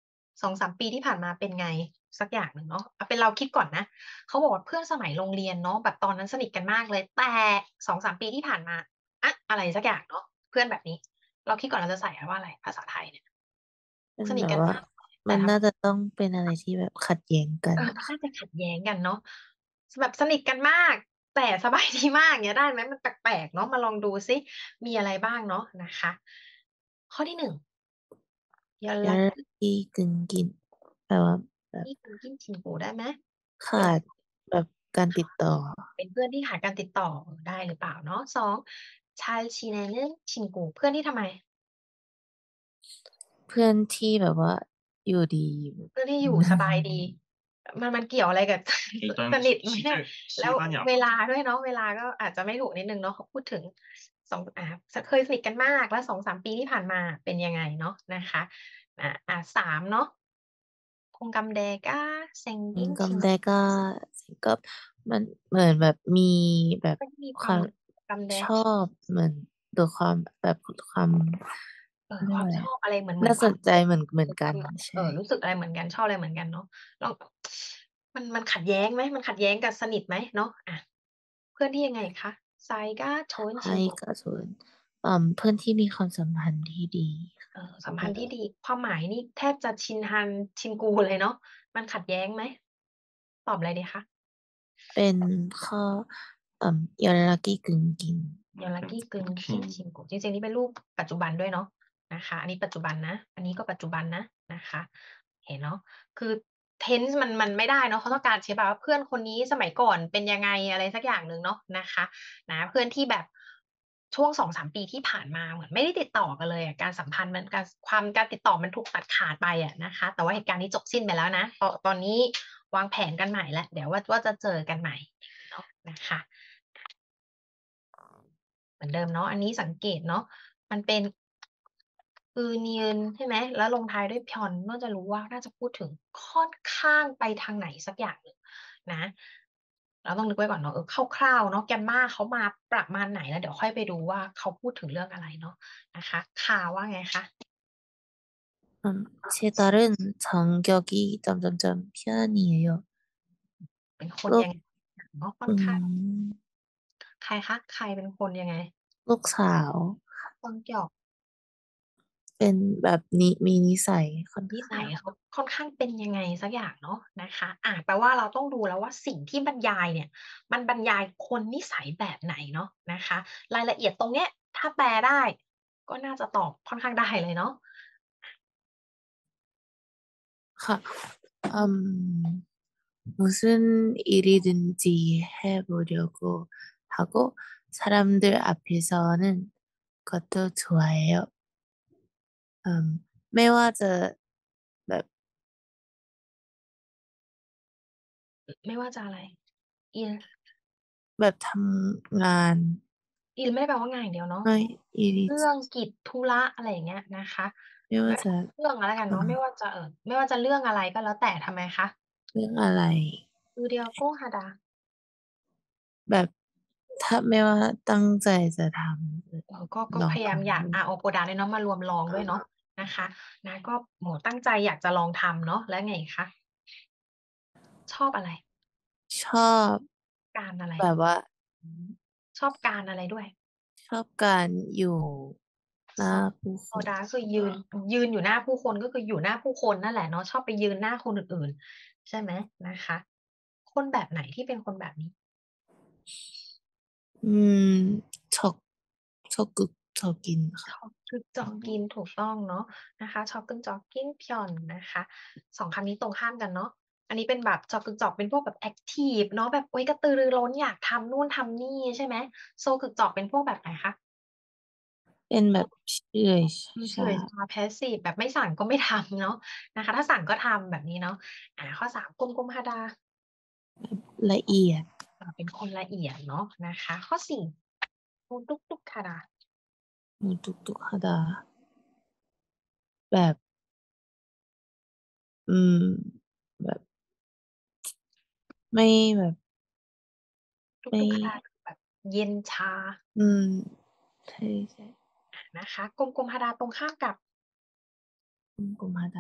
2-3ปีที่ผ่านมาเป็นไงสักอย่างหนึ่งเนาะเป็นเราคิดก่อนนะเขาบอกว่าเพื่อนสมัยโรงเรียนเนาะแบบตอนนั้นสนิทกันมากเลยแต่2-3ปีที่ผ่านมาอะไรสักอย่างเนาะเพื่อนแบบนี้เราคิดก่อนเราจะใส่ว่าอะไรภาษาไทยเนี่ย
เป็น
สนิท
แบบว่า
กันมากแต่
มัน
ทำ
น่าจะต้องเป็นอะไรที่แบบขัดแย้งกัน
มัน
ค่ะ
น่าจะขัดแย้งกันเนาะแบบสนิทกันมากแต่สบายดีมากอย่างเงี้ยได้ไหมมันแปลกๆเนาะมาลองดูซิมีอะไรบ้างเนาะนะคะข้อที่1
연락이 끊긴 แปลว่าแบบ
ที่คุณจิ้นชินหูได้ไหม
ขาดแบบการติดต่อ
เป็นเพื่อนที่ขาดการติดต่อได้หรือเปล่าเนาะ2잘 지내는 친구เพื่อนที่ทำไม
เพื่อนที่แบบว่าอยู่ดี
เพื่อนที่อยู่สบายดีมันเกี่ยวอะไรกับ
일단
สนิทไหมเนี่ยแล้ว
시간이
เวลาด้วยเนาะเวลาก็อาจจะไม่ถูกนิดนึงเนาะเขาพูดถึงเคยสนิทกันมากแล้ว2-3ปีที่ผ่านมาเป็นยังไงเนาะนะคะ3เนาะ공감대가 생긴
กำ
친구
ได้ก็ก็มันเหมือนแบบมีแบบ
ก็มี
ความ
ความ공감대
ชอบเหมือนตัวความแบบความเรียกว่าอะไร
ความชอบอะไรเหมือน
น่าส
ความ
นใจเหมือนกันใช่
รู้สึกอะไรเหมือนกันชอบอะไรเหมือนกันเนาะลองมันขัดแย้งไหมมันขัดแย้งกับสนิทไหมเนาะเพื่อนที่ยังไงคะ 사이가 좋은
ให้
친구
กับส่วนเพื่อนที่มีความสัมพันธ์ที่ดี
สัมพันธ์ที่ดีความหมายนี่แทบจะชินฮันชินกูเลยเนาะมันขัดแย้งไหมตอบอะไรดีคะ
เป็นข้อ연락이 끊긴
ยอลากิกึนคิน
긴
ชิงโกจริงๆนี่เป็นรูปปัจจุบันด้วยเนาะนะคะ อันนี้ปัจจุบันนะ อันนี้ก็ปัจจุบันนะนะคะ เห็นเนาะคือ tense มันไม่ได้เนาะเขาต้องการใช้แบบว่าเพื่อนคนนี้สมัยก่อนเป็นยังไงอะไรสักอย่างหนึ่งเนาะนะคะนะเพื่อนที่แบบช่วง2-3 ปีที่ผ่านมาเหมือนไม่ได้ติดต่อกันเลยอะการสัมพันธ์มันการติดต่อมันถูกตัดขาดไปอะนะคะ แต่ว่าเหตุการณ์นี้จบสิ้นไปแล้วนะตอนนี้วางแผนกันใหม่แล้วเดี๋ยวว่าจะเจอกันใหม่เนาะนะคะ เหมือนเดิมเนาะอันนี้สังเกตเนาะมันเป็นเนียนใช่ไหมแล้วลงท้ายด้วยพยอนน่าจะรู้ว่าน่าจะพูดถึงค่อนข้างไปทางไหนสักอย่างหนึ่งนะเราต้องนึกไว้ก่อนเนาะคร่าวๆเนาะแกมมาเขามาประมาณไหนแล้วเดี๋ยวค่อยไปดูว่าเขาพูดถึงเรื่องอะไรเนาะนะคะคาว่าไงคะ
제 딸은 성격이 편이에요.
เป็นคนยัง
ลูก
ไงเนาะค่อน
อื
ข้าง
ม
ใครคะใครเป็นคนยังไง
ลูกสาว
ฟังเกี่ยว
เป็นแบบนี้มีนิสัยค่อน
นิ
ข้า
สั
ง
ยเขาค่อนข้างเป็นยังไงสักอย่างเนาะนะคะแปลว่าเราต้องดูแล้วว่าสิ่งที่บรรยายเนี่ยมันบรรยายคนนิสัยแบบไหนเนาะนะคะรายละเอียดตรงเนี้ยถ้าแปลได้ก็น่าจะตอบค่อนข้างได้เลยเนาะ
ค่ะ 무슨 일이든지 해보려고 하고 사람들 앞에서는 것도 좋아해요. ไม่ว่าจะแบบ
ไม่ว่าจะอะไรอิน
แบบทำงาน
อินไม่ได้แปลว่างานอย่างเดียวเนาะ
ไม่อิริ
เรื่องกิจธุระอะไรอย่างเงี้ยนะคะ
ไม่ว่าจะ
เรื่องอะไรกันเนาะไม่ว่าจะไม่ว่าจะเรื่องอะไรก็แล้วแต่ทำไมคะ
เรื่องอะไร
อูเดียวโกฮาดา
แบบถ้าไม่ว่าตั้งใจจะท
ก็
ำลอง
พยายามอยาก
ทำดู
โอโปดาเนี่ยเนาะมารวมลองด้วยเนาะนะคะนะก็โหตั้งใจอยากจะลองทำเนาะแล้วไงอีกคะชอบอะไร
ชอบ
การอะไร
แบบว่า
ชอบการอะไรด้วย
ชอบการอยู่หน้าผู้ค
โอน ดาคือยืนอยู่หน้าผู้คนก็คืออยู่หน้าผู้คนนั่นแหละเนาะชอบไปยืนหน้าคนอื่นๆใช่ไหมนะคะ คนแบบไหนที่เป็นคนแบบนี้
อืม적극적인 ค่ะ
ชอบคือจอกกินถูกต้องเนาะนะคะชอบกึ่งจอกกิ้งพยอนนะคะ2คำนี้ตรงข้ามกันเนาะอันนี้เป็นแบบจอกกึกจอกเป็นพวกแบบแอคทีฟเนาะแบบโอ๊ยกระตือรือร้นอยากทำนู่นทำนี่ใช่ไหมโซกึกจอกเป็นพวกแบบไหนคะ
เป็นแบบเฉย
เฉ
ชาย
ชา passive แบบไม่สั่งก็ไม่ทำเนาะนะคะถ้าสั่งก็ทำแบบนี้เนาะข้อ3กุมภาดา
ละเอียด
เป็นคนละเอียดเนาะนะคะข้อ4ตุกคาดา
무뚝뚝하다 แบบ อืม แบบ ไม่แบบ
ตุก
ไม่
คาดาแบบเย็นชา
อืม ใช่ใช่
นะคะกลมๆพาดาตรงข้ามกับ
궁금하다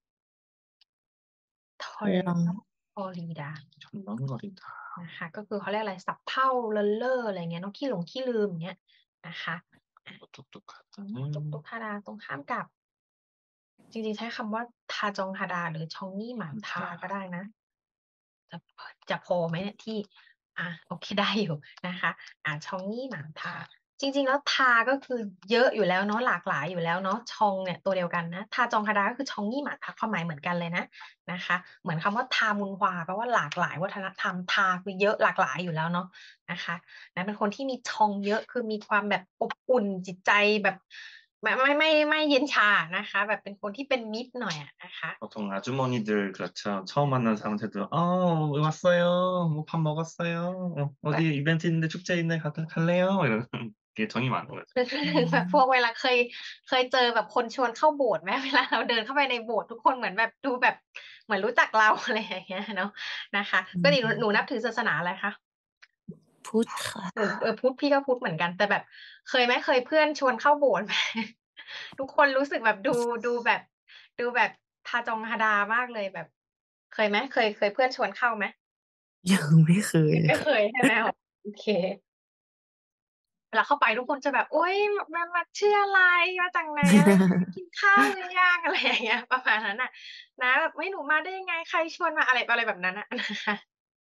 ทอร์
ลอง
ฟอรีดา
전망거리다.
นะคะก็คือเขาเรียกอะไรสับเท่าเลินเล่ออะไรเงี้ยเนาะขี้หลงขี้ลืมอย่างเงี้ยนะคะ ตุกฮาดาตรงข้ามกับ จริงๆใช้คำว่าทาจองฮาดาหรือชองนี่หมานทาก็ได้นะ จะพอไหมเนี่ยที่โอเคได้อยู่นะคะชองนี่หนานทาจริงๆแล้วทาก็คือเยอะอยู่แล้วเนาะหลากหลายอยู่แล้วเนาะชองเนี่ยตัวเดียวกันนะทาจองฮาดาก็คือชองนี่หมานทาความหมายเหมือนกันเลยนะคะเหมือนคำว่าทามุนฮวาแปลว่าหลากหลายวัฒนธรรมทาคือเยอะหลากหลายอยู่แล้วเนาะนะคะเป็นคนที่มีชองเยอะคือมีความแบบอบอุ่นจิตใจแบบไม่เย็นชานะคะแบบเป็นคนที่เป็นมิตรหน่อยนะคะ
보통 아주머니들 그렇죠. 처음 만난 사람한테도 왜 왔어요? 뭐 밥 먹었어요? 어디 이벤트 있는데 축제 있는데 갈래요? 이런 게 정이 많은 거죠.
แบบพวกเวลาเคยเจอแบบคนชวนเข้าโบสถ์ไหมเวลาเราเดินเข้าไปในโบสถ์ทุกคนเหมือนแบบดูแบบเหมือนรู้จักเราอะไรอย่างเงี้ยเนาะนะคะปกติหนูนับถือศาสนาอะไรคะ
พุทธค่ะ
พุทธพี่ก็พุทธเหมือนกันแต่แบบเคยไหมเคยเพื่อนชวนเข้าโบสถ์ไหม ทุกคนรู้สึกแบบดูแบบทาจองฮาดามากเลยแบบ เคยไหมเคยเพื่อนชวนเข้าไหม
ยังไม่เคยเลย
ไม่
ค่ะ
เคยใช่ไหมโอเค เวลาเข้าไปทุกคนจะแบบโอ๊ยมาชื่ออะไรมาจากไหนอะไรกินข้าวหรือยังอะไรอย่างเงี้ยประมาณนั้นน่ะนะแบบเฮ้ยหนูมาได้ยังไงใครชวนมาอะไรแบบนั้นน่ะนะคะ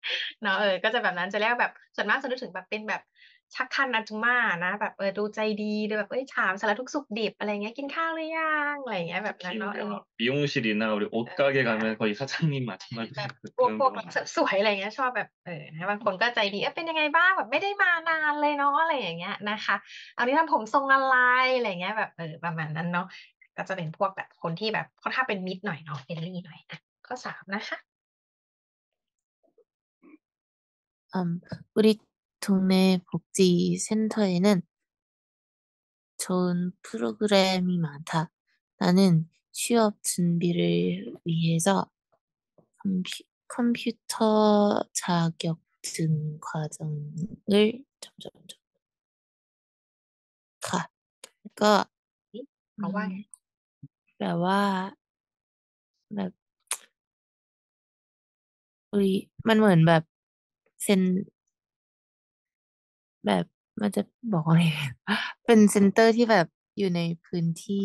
เนาะก็จะแบบนั้นจะเรียกแบบส่วนมากจะนึกถึงแบบเป็นแบบชักคันอาจุม่านะแบบดูใจดีดูแบบถามสารทุกข์สุขดิบอะไรเงี้ยกินข้าวหรือยังอะไรอย่างเงี้ยแบบนั้น
특히
เนาะ
미용실이나 우리 옷가게 가면 거의 사장님
แบบ
아줌마들
พวก
그런
พวก
거
ร้านเสริมสวยอะไรเงี้ยชอบแบบนะบางคนก็ใจดีเป็นยังไงบ้างแบบไม่ได้มานานเลยเนาะอะไรอย่างเงี้ยนะคะเอานี้ทำผมทรงอะไรอะไรเงี้ยแบบประมาณนั้นเนาะก็จะเป็นพวกแบบคนที่แบบค่อนข้างเป็นมิตรหน่อยเนาะเฟรนลี่หน่อยข้อ3นะคะ
우리 동네 복지센터에는 좋은 프로그램이 많다. 나는 취업 준비를 위해서 컴퓨터 자격증 과정을 점점점 가. ก็
เขาว่าไง
แปลว่าแบบมันเหมือนแบบเซ็นแบบมันจะบอกว่าไง เป็นเซ็นเตอร์ที่แบบอยู่ในพื้นที่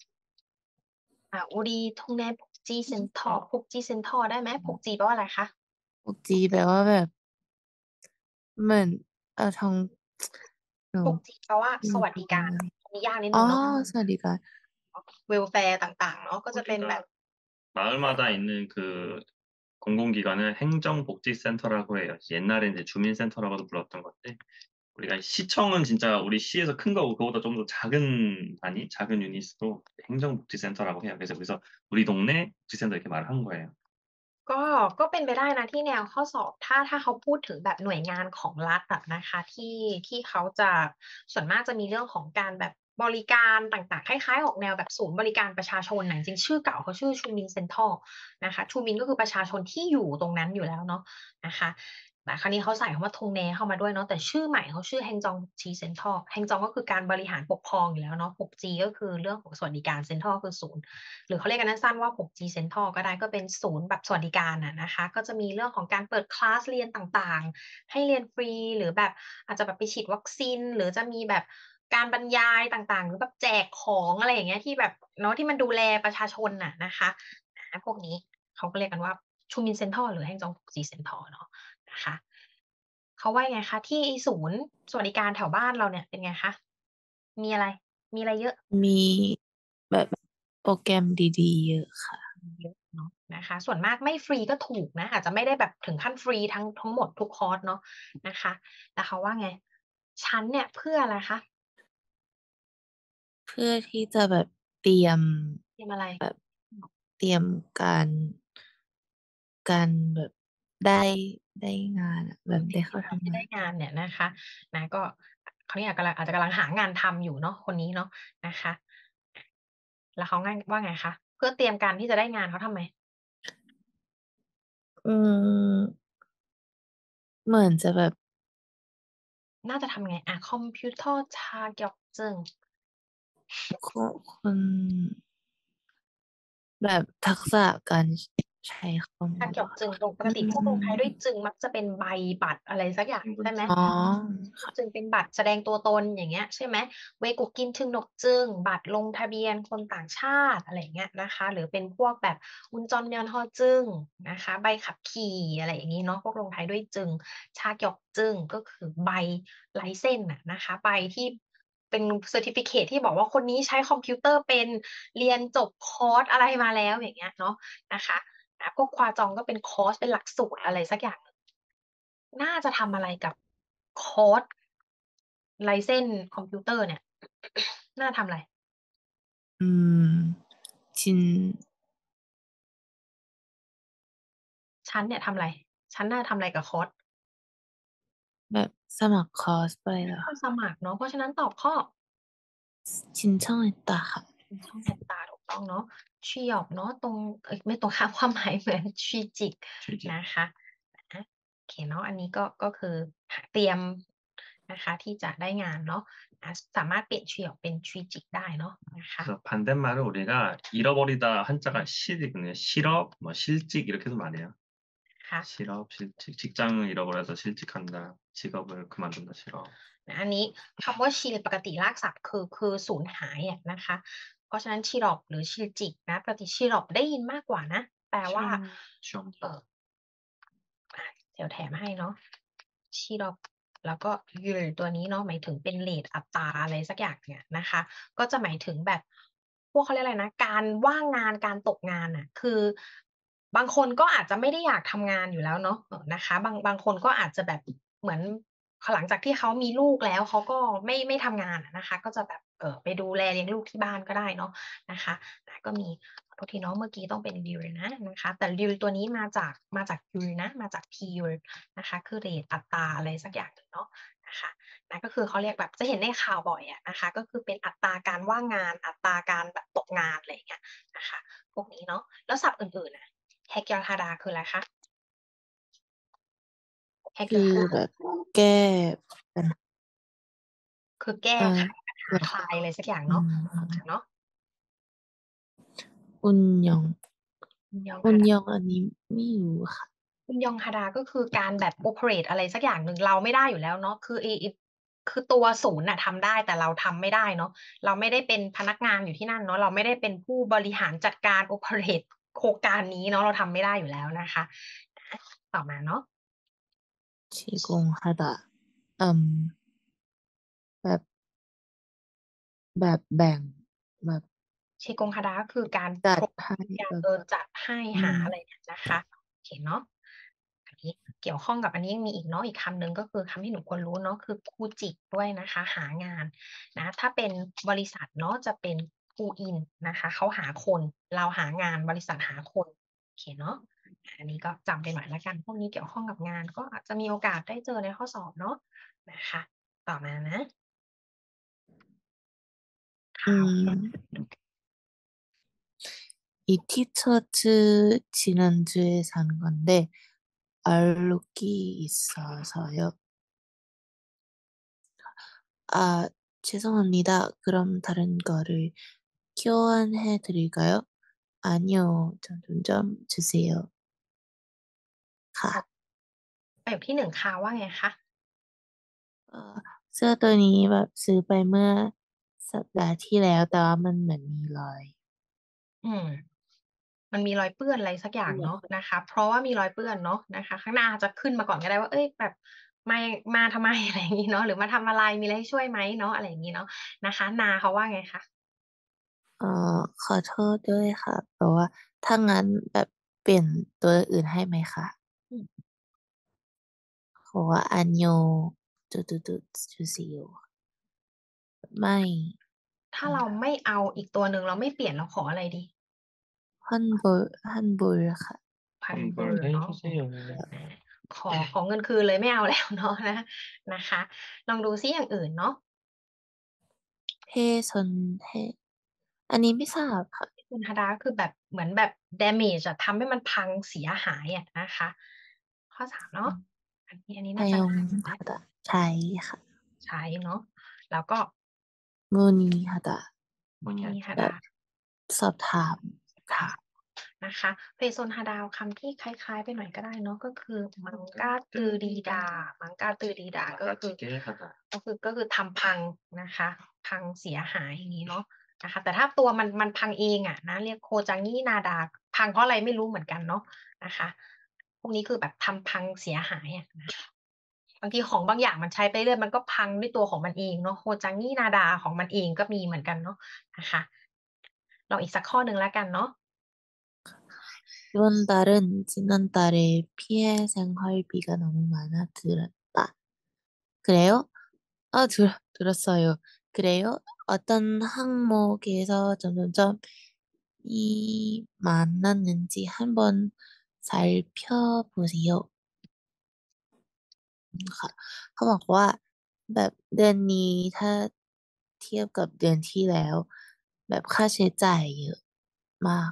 우리 동네 복지센터 복지센터 ได้ไหม복지แปลว่าอะไรคะ
ปกจีแปลว่าแบบเหมือนทองหนู
복지 แปลว่าสวัสดิการอันนี้ยากนิดนึงเนาะ
สวัสดิการ
welfare ต่างๆเนาะก็จะเป็นแบบ
마을마다 있는 그 공공기관을 행정복지센터라고 해요. 옛날에 이제 주민센터라고도 불렀던 건데 우리가 시청은 진짜 우리 시에서 큰 거고 그거보다 좀 더 작은 단위, 작은 유닛으로 행정복지센터라고 해요. 그래서 우리 동네 복지센터 이렇게 말을 한 거예요.
ก็ก็เป็นไปได้นะที่แนวข้อสอบถ้าเขาพูดถึงแบบหน่วยงานของรัฐอะนะคะที่เขาจะส่วนมากจะมีเรื่องของการแบบบริการต่างๆคล้ายๆออกแนวแบบศูนย์บริการประชาชนน่ะจริงๆชื่อเก่าเขาชื่อชูมินเซ็นทรัลนะคะชูมินก็คือประชาชนที่อยู่ตรงนั้นอยู่แล้วเนาะนะคะแต่คราวนี้เขาใส่คำว่าทงเนเข้ามาด้วยเนาะแต่ชื่อใหม่เขาชื่อแฮงจองจีเซ็นทรัลแฮงจองก็คือการบริหารปกครองอยู่แล้วเนาะ6Gก็คือเรื่องของสวัสดิการเซ็นทรัลคือศูนย์ หรือเขาเรียกกันสั้นๆว่า 6G Central ก็ได้ก็เป็นศูนย์แบบสวัสดิการนะคะก็จะมีเรื่องของการเปิดคลาสเรียนต่างๆให้เรียนฟรีหรือแบบอาจจะแบบไปฉีดวัคซีนหรือจะมีแบบการบรรยายต่างๆหรือแบบแจกของอะไรอย่างเงี้ยที่แบบเนาะที่มันดูแลประชาชนนะคะพวกนี้เขาก็เรียกกันว่าชูมินเซ็นทรัลหรือแฮงจอง 6G Central เนาะนะคะเขาว่ายังไงคะที่ศูนย์สวัสดิการแถวบ้านเราเนี่ยเป็นไงคะมีอะไรเยอะ
มีแบบโปรแกรมดีๆเยอะค่ะ
เยอะเนาะนะคะส่วนมากไม่ฟรีก็ถูกนะอาจจะไม่ได้แบบถึงขั้นฟรีทั้งหมดทุกคอร์สเนาะนะคะแต่เขาว่าไงฉันเนี่ยเพื่ออะไรคะ
เพื่อที่จะแบบเตรียม
เตรียมอะไร
แบบเตรียมการแบบได้ได้งานอะแบบได้เข้าทำ
ที่
งาน
ได้งานเนี่ยนะคะนะก็เขาเนี่ยอาจจะกำลังหางานทำอยู่เนาะคนนี้เนาะนะคะแล้วเขาว่าไงคะเพื่อเตรียมการที่จะได้งานเขาทำไม
อืมเหมือนจะแบบ
น่าจะทำไงคอมพิวเตอร์ชาเกียวจึง
คนแบบทักษะการใช้คอม
ถ้าเกี่ยวจึงตรงป
อื
กติพวกลงท้ายด้วย
ม
จึงมักจะเป็นใบบัตรอะไรสักอย่างใช่ไหม
อ๋อ
จึงเป็นบัตรแสดงตัวตนอย่างเงี้ยใช่ไหมเวกุกินทึงนกจึงบัตรลงทะเบียนคนต่างชาติอะไรอย่างเงี้ยนะคะหรือเป็นพวกแบบอุนจอนเมียนฮอจึงนะคะใบขับขี่อะไรอย่างงี้เนาะพวกลงท้ายด้วยจึงชาเกียวจึงก็คือใบไลเซนส์นะคะใบที่เป็นเซอร์ติฟิเคตที่บอกว่าคนนี้ใช้คอมพิวเตอร์เป็นเรียนจบคอร์สอะไรมาแล้วอย่างเงี้ยเนาะนะคะ พวกควาจองก็เป็นคอร์สเป็นหลักสูตรอะไรสักอย่างน่าจะทำอะไรกับคอร์สไลเซนส์คอมพิวเตอร์เนี่ยน่าทำอะไร
อืมชิน
ฉันเนี่ยทำอะไรฉันน่าทำอะไรกับคอร์ส
แบบสมัครคอร์สไปแล้ว
ก็สมัครเนาะเพราะฉะนั้นตอบข้อ
ชินช่องไอตาค่ะ
ช่องแอนตาถูกต้องเนาะชีออบเนาะตรงไม่ตรงข้ามความหมายเหมือนชีจิก
취직.
นะคะโอเคเนาะอันนี้ก็คือเตรียมนะคะที่จะได้งานเนาะสามารถเปลี่ยนชีออกเป็นชีจิกได้เนาะนะคะ
그래서 반대말을 우리가 잃어버리다 한자가 실이거든요. 실업, 뭐 실직 이렇게도 말해요.
ค่ะ
실업, 실직, 직장을 잃어버려서 실직한다. 직업을 그만둔다. 실업.
อันนี้คำว่าชีปกติรากศัพท์คือสูญหายนะคะเพราะฉะนั้นชีรอบหรือชีจิกนะปกติชีรอบได้ยินมากกว่านะแปลว่า
시험.
เอ่อเดี๋ยวแถมให้เนาะชีดอกแล้วก็ยูลตัวนี้เนาะหมายถึงเป็นเรทอัตราอะไรสักอย่างเนี่ยนะคะ ก็จะหมายถึงแบบพวกเขาเรียกอะไรนะการว่างงานการตกงานน่ะคือบางคนก็อาจจะไม่ได้อยากทำงานอยู่แล้วเนาะนะคะบางคนก็อาจจะแบบเหมือนหลังจากที่เขามีลูกแล้วเขาก็ไม่ทำงานอะนะคะก็จะแบบไปดูแลเลี้ยงลูกที่บ้านก็ได้เนาะนะคะก็มีขอโทษทีเนาะเมื่อกี้ต้องเป็น Real นะคะแต่ Real ตัวนี้มาจาก Real นะมาจาก Pure นะคะคือเรตอัตราอะไรสักอย่างหนึ่งเนาะนะคะก็คือเขาเรียกแบบจะเห็นในข่าวบ่อยอะนะคะก็คือเป็นอัตราการว่างงานอัตราการแบบตกงานอะไรอย่างเงี้ยนะคะพวกนี้เนาะแล้วศัพท์อื่นๆน่ะ Haegyalhada คืออะไรคะ
คือ
Haegyalhada
แบบแก้ปัญหา
คือแก้
เอ่อ
ไขปัญหาคลายอะไรสักอย่าง
อื
เนาะ
ม
เนาะ
อุนยอง
Unyong
อุน
Hada
ยองอันนี้ไม่รู้ค่ะ
Unyong Hada ก็คือการแบบ operate อะไรสักอย่างหนึ่งเราไม่ได้อยู่แล้วเนาะคือคือตัวศูนย์น่ะทำได้แต่เราทำไม่ได้เนาะเราไม่ได้เป็นพนักงานอยู่ที่นั่นเนาะเราไม่ได้เป็นผู้บริหารจัดการ operate โครงการนี้เนาะเราทำไม่ได้อยู่แล้วนะคะต่อมาเนาะ
시공하다 อืมแบบแบ่งแบบ
ชีกงฮาดาก็คือการ
จัด
provide
ให้
การ
แบบ
จัดให้
อื
หาม อะไรเนี่ยนะคะโอเคเนาะอันนี้เกี่ยวข้องกับอันนี้ยังมีอีกเนาะอีกคำหนึ่งก็คือคำที่หนูควรรู้เนาะคือคูจิด้วยนะคะหางานนะถ้าเป็นบริษัทเนาะจะเป็นคูอินนะคะเขาหาคนเราหางานบริษัทหาคนโอเคเนาะอันนี้ก็จำไปหน่อยแล้วกันพวกนี้เกี่ยวข้องกับงานก็อาจจะมีโอกาสได้เจอในข้อสอบเนาะนะคะต่อมานะ
อื
ข่าว
ม 이 티셔츠 지난주에 산 건데 얼룩이 있어서요. 아, 죄송합니다. 그럼 다른 거를 교환해 드릴까요? 아니요. 좀 주세요. ค่ะ
ประโยคที่หนึ่งค่ะว่าไงคะ
เอ่อเสื้อตัวนี้แบบซื้อไปเมื่อสัปดาห์ที่แล้วแต่ว่ามันเหมือนมีรอย
อืมมันมีรอยเปื้อนอะไรสักอย่างเนาะนะคะ เพราะว่ามีรอยเปื้อนเนาะนะคะ ข้างหน้าอาจจะขึ้นมาก่อนก็ได้ว่า เอ้ยแบบมามาทำไม อะไรอย่างงี้เนาะหรือมาทำอะไรมีอะไรให้ช่วยไหมเนาะอะไรอย่างงี้เนาะนะคะนาเขาว่าไงคะ
เอ่อขอโทษด้วยค่ะแบบว่าถ้างั้นแบบเปลี่ยนตัวอื่นให้ไหมคะ
อืม
เพราะว่าอันโยจุดจูซิโอไม่
ถ้าเราไม่เอาอีกตัวหนึ่งเราไม่เปลี่ยนเราขออะไรดี
환불ค่ะ
1,000
환불
เนาะ
해주세요.
ขอเงินคืนเลยไม่เอาแล้วเนาะนะคะ ลองดูซิอย่างอื่นเนาะ
해อันนี้ไม่ทราบค่ะ
คุณฮาดาก็คือแบบเหมือนแบบ damage อะทำให้มันพังเสียหายอะนะคะ ข้อ3เนาะอันนี้น่าจะง่ายนะ
사용하다ใช้ค่ะ
ใช้เนาะแล้วก็
문의하다
มีฮา
แบ
ดา
บสอบถามค่ะ
นะคะเพโซนฮาดาวคำที่คล้ายๆไปหน่อยก็ได้เนาะก็คือมังกาตือดีดามังกาตือดีดาก็คือ
나가지게 하다.
ก็คือทำพังนะคะ พังเสียหายอย่างนี้เนาะนะคะแต่ถ้าตัวมันพังเองอะนะเรียกโคจังงี้นาดาพังเพราะอะไรไม่รู้เหมือนกันเนาะนะคะพวกนี้คือแบบทำพังเสียหายอะนะบางทีของบางอย่างมันใช้ไปเรื่อยมันก็พังด้วยตัวของมันเองเนาะโคจังงี้นาดาของมันเองก็มีเหมือนกันเนาะนะคะลองอีกสักข้อหนึ่งแล้วกันเนาะ
이번 달은 지난달에 피해 생활비가 너무 많아 들었다. 그래요? 들었어요. 그래요? 어떤 항목에서 점점점 이 많았는지 한번 살펴보세요. ค่ะเขาบอกว่าแบบเดือนนี้ถ้าเทียบกับเดือนที่แล้วแบบค่าใช้จ่ายเยอะมาก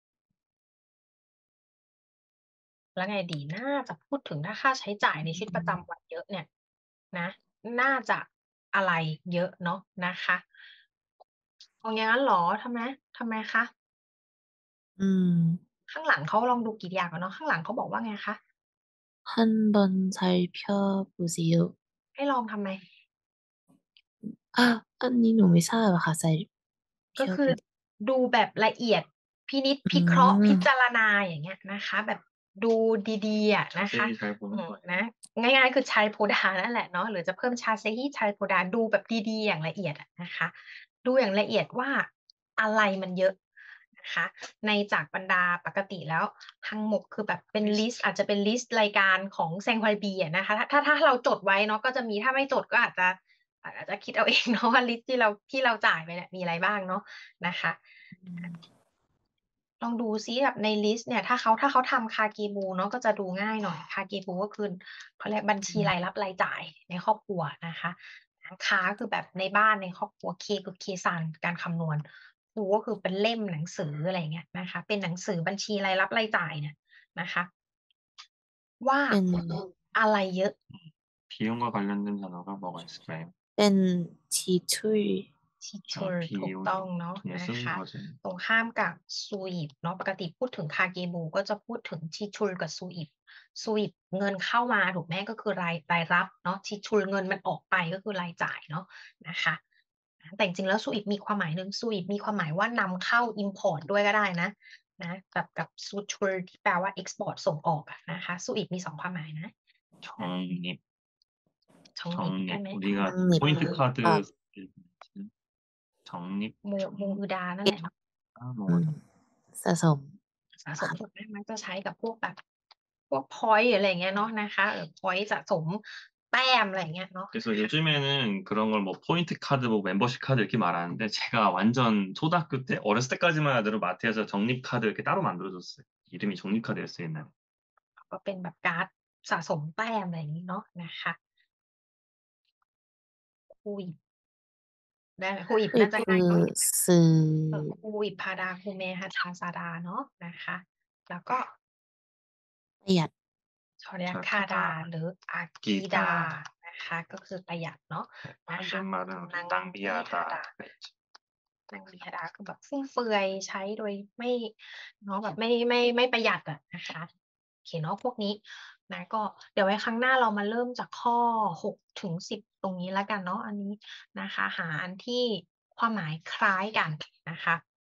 แล้วไงดีน่าจะพูดถึงถ้าค่าใช้จ่ายในชีวิตประจำวันเยอะเนี่ยนะน่าจะอะไรเยอะเนาะนะคะเอาอย่างนั้นเหรอทำไมคะ
อืม
ข้างหลังเขาลองดูกี่อย่างก่อนเนาะข้างหลังเขาบอกว่าไงคะ
한번 살펴보세요.
ให้ลองทำไม
อันนี้หนูไม่ทราบอะค่ะ
ก็คือ
살펴보세요.
ดูแบบละเอียดพินิจ
อื
พิเคราะห์พิ
ม
จารณาอย่างเงี้ยนะคะแบบดูดีๆอะนะคะ
자세히 잘 보는
อืม
거예요.
นะง่ายๆคือ 찰보다 นั่นแหละเนาะหรือจะเพิ่ม 자세히 찰보다 ดูแบบดีๆอย่างละเอียดอะนะคะ ดูอย่างละเอียดว่าอะไรมันเยอะนะคะ ในจากบรรดาปกติแล้ว항목คือแบบเป็นลิสต์อาจจะเป็นลิสต์รายการของ Sangwhalbi อะนะคะถ้าเราจดไว้เนาะก็จะมีถ้าไม่จดก็อาจจะคิดเอาเองเนาะว่าลิสต์ที่เราจ่ายไปเนี่ยมีอะไรบ้างเนาะนะคะ ลองดูซิแบบในลิสต์เนี่ยถ้าเขาทำคาเกบูเนาะก็จะดูง่ายหน่อยคาเกบูก็คือเขาเรียกบัญชีรายรับรายจ่ายในครอบครัวนะคะคาคือแบบในบ้านในครอบครัวเคคือเคซันการคำนวณบูก็คือเป็นเล่มหนังสืออะไรเงี้ยนะคะเป็นหนังสือบัญชีรายรับรายจ่ายเนี่ยนะคะว่า
เป็น
อะไรเยอะ
비용과 관련된 단어가 뭐가 있을까요?
เป็น지출
ทีเชอร์ถูกต้องเนาะ
비용
นะ
쓰는
คะ
거죠.
ตรงข้ามกับซูอิบเนาะปกติพูดถึงคาเกบูก็จะพูดถึงทิชุลกับซูอิบเงินเข้ามาถูกไหมก็คือรายรับเนาะทิชุลเงินมันออกไปก็คือรายจ่ายเนาะนะคะแต่จริงๆแล้วซูอิบมีความหมายหนึ่งซูอิบมีความหมายว่านำเข้า import ด้วยก็ได้นะกับซูชุลที่แปลว่า export ส่งออกอะนะคะซูอิบมี2ความหมายนะ
적립,
ช่องนิบได้
적립.
ไหม
우리가
적립.
포인트 카드
아.
적립,
โมอืดานั่นแหละเนาะ
뭐
สะสม
สะสมถูกไหมมักจะใช้กับพวกแบบพวก point อะไรอย่างเงี้ยเนาะนะคะpoint สะสมแต้มอะไรอย่างเงี้ยเนาะ
그래서 요즘에는 그런 걸 뭐 포인트 카드, 뭐 멤버십 카드 이렇게 말하는데 제가 완전 초등학교 때 어렸을 때까지만 하더라도 마트에서 적립 카드 이렇게 따로 만들어줬어요. 이름이 적립 카드였어요 옛날에.
ก็เป็นแบบการ์ดสะสมแต้มอะไรอย่างงี้เนาะนะคะคูอิบได้ไหมคูอิบ
นี่
น่าจะ
คื
ง่าย
อ
เนาะ
ซื้อ
คูอิบพาดาคูเมฮาทาซาดาเนาะนะคะ แล้วก็
ประหยัด
ชอเรียคาดาหรืออากีดานะคะก็คือประหยัดเนาะนะคะ
반대말은 우리 낭비하다 그랬죠.
นางบีฮดาคือแบบฟุ่มเฟือยใช้โดยไม่เนาะแบบไม่ประหยัดอะนะคะโอเคเนาะพวกนี้นะก็เดี๋ยวไว้ครั้งหน้าเรามาเริ่มจากข้อ6ถึง10ตรงนี้แล้วกันเนาะอันนี้นะคะหาอันที่ความหมายคล้ายกันนะคะ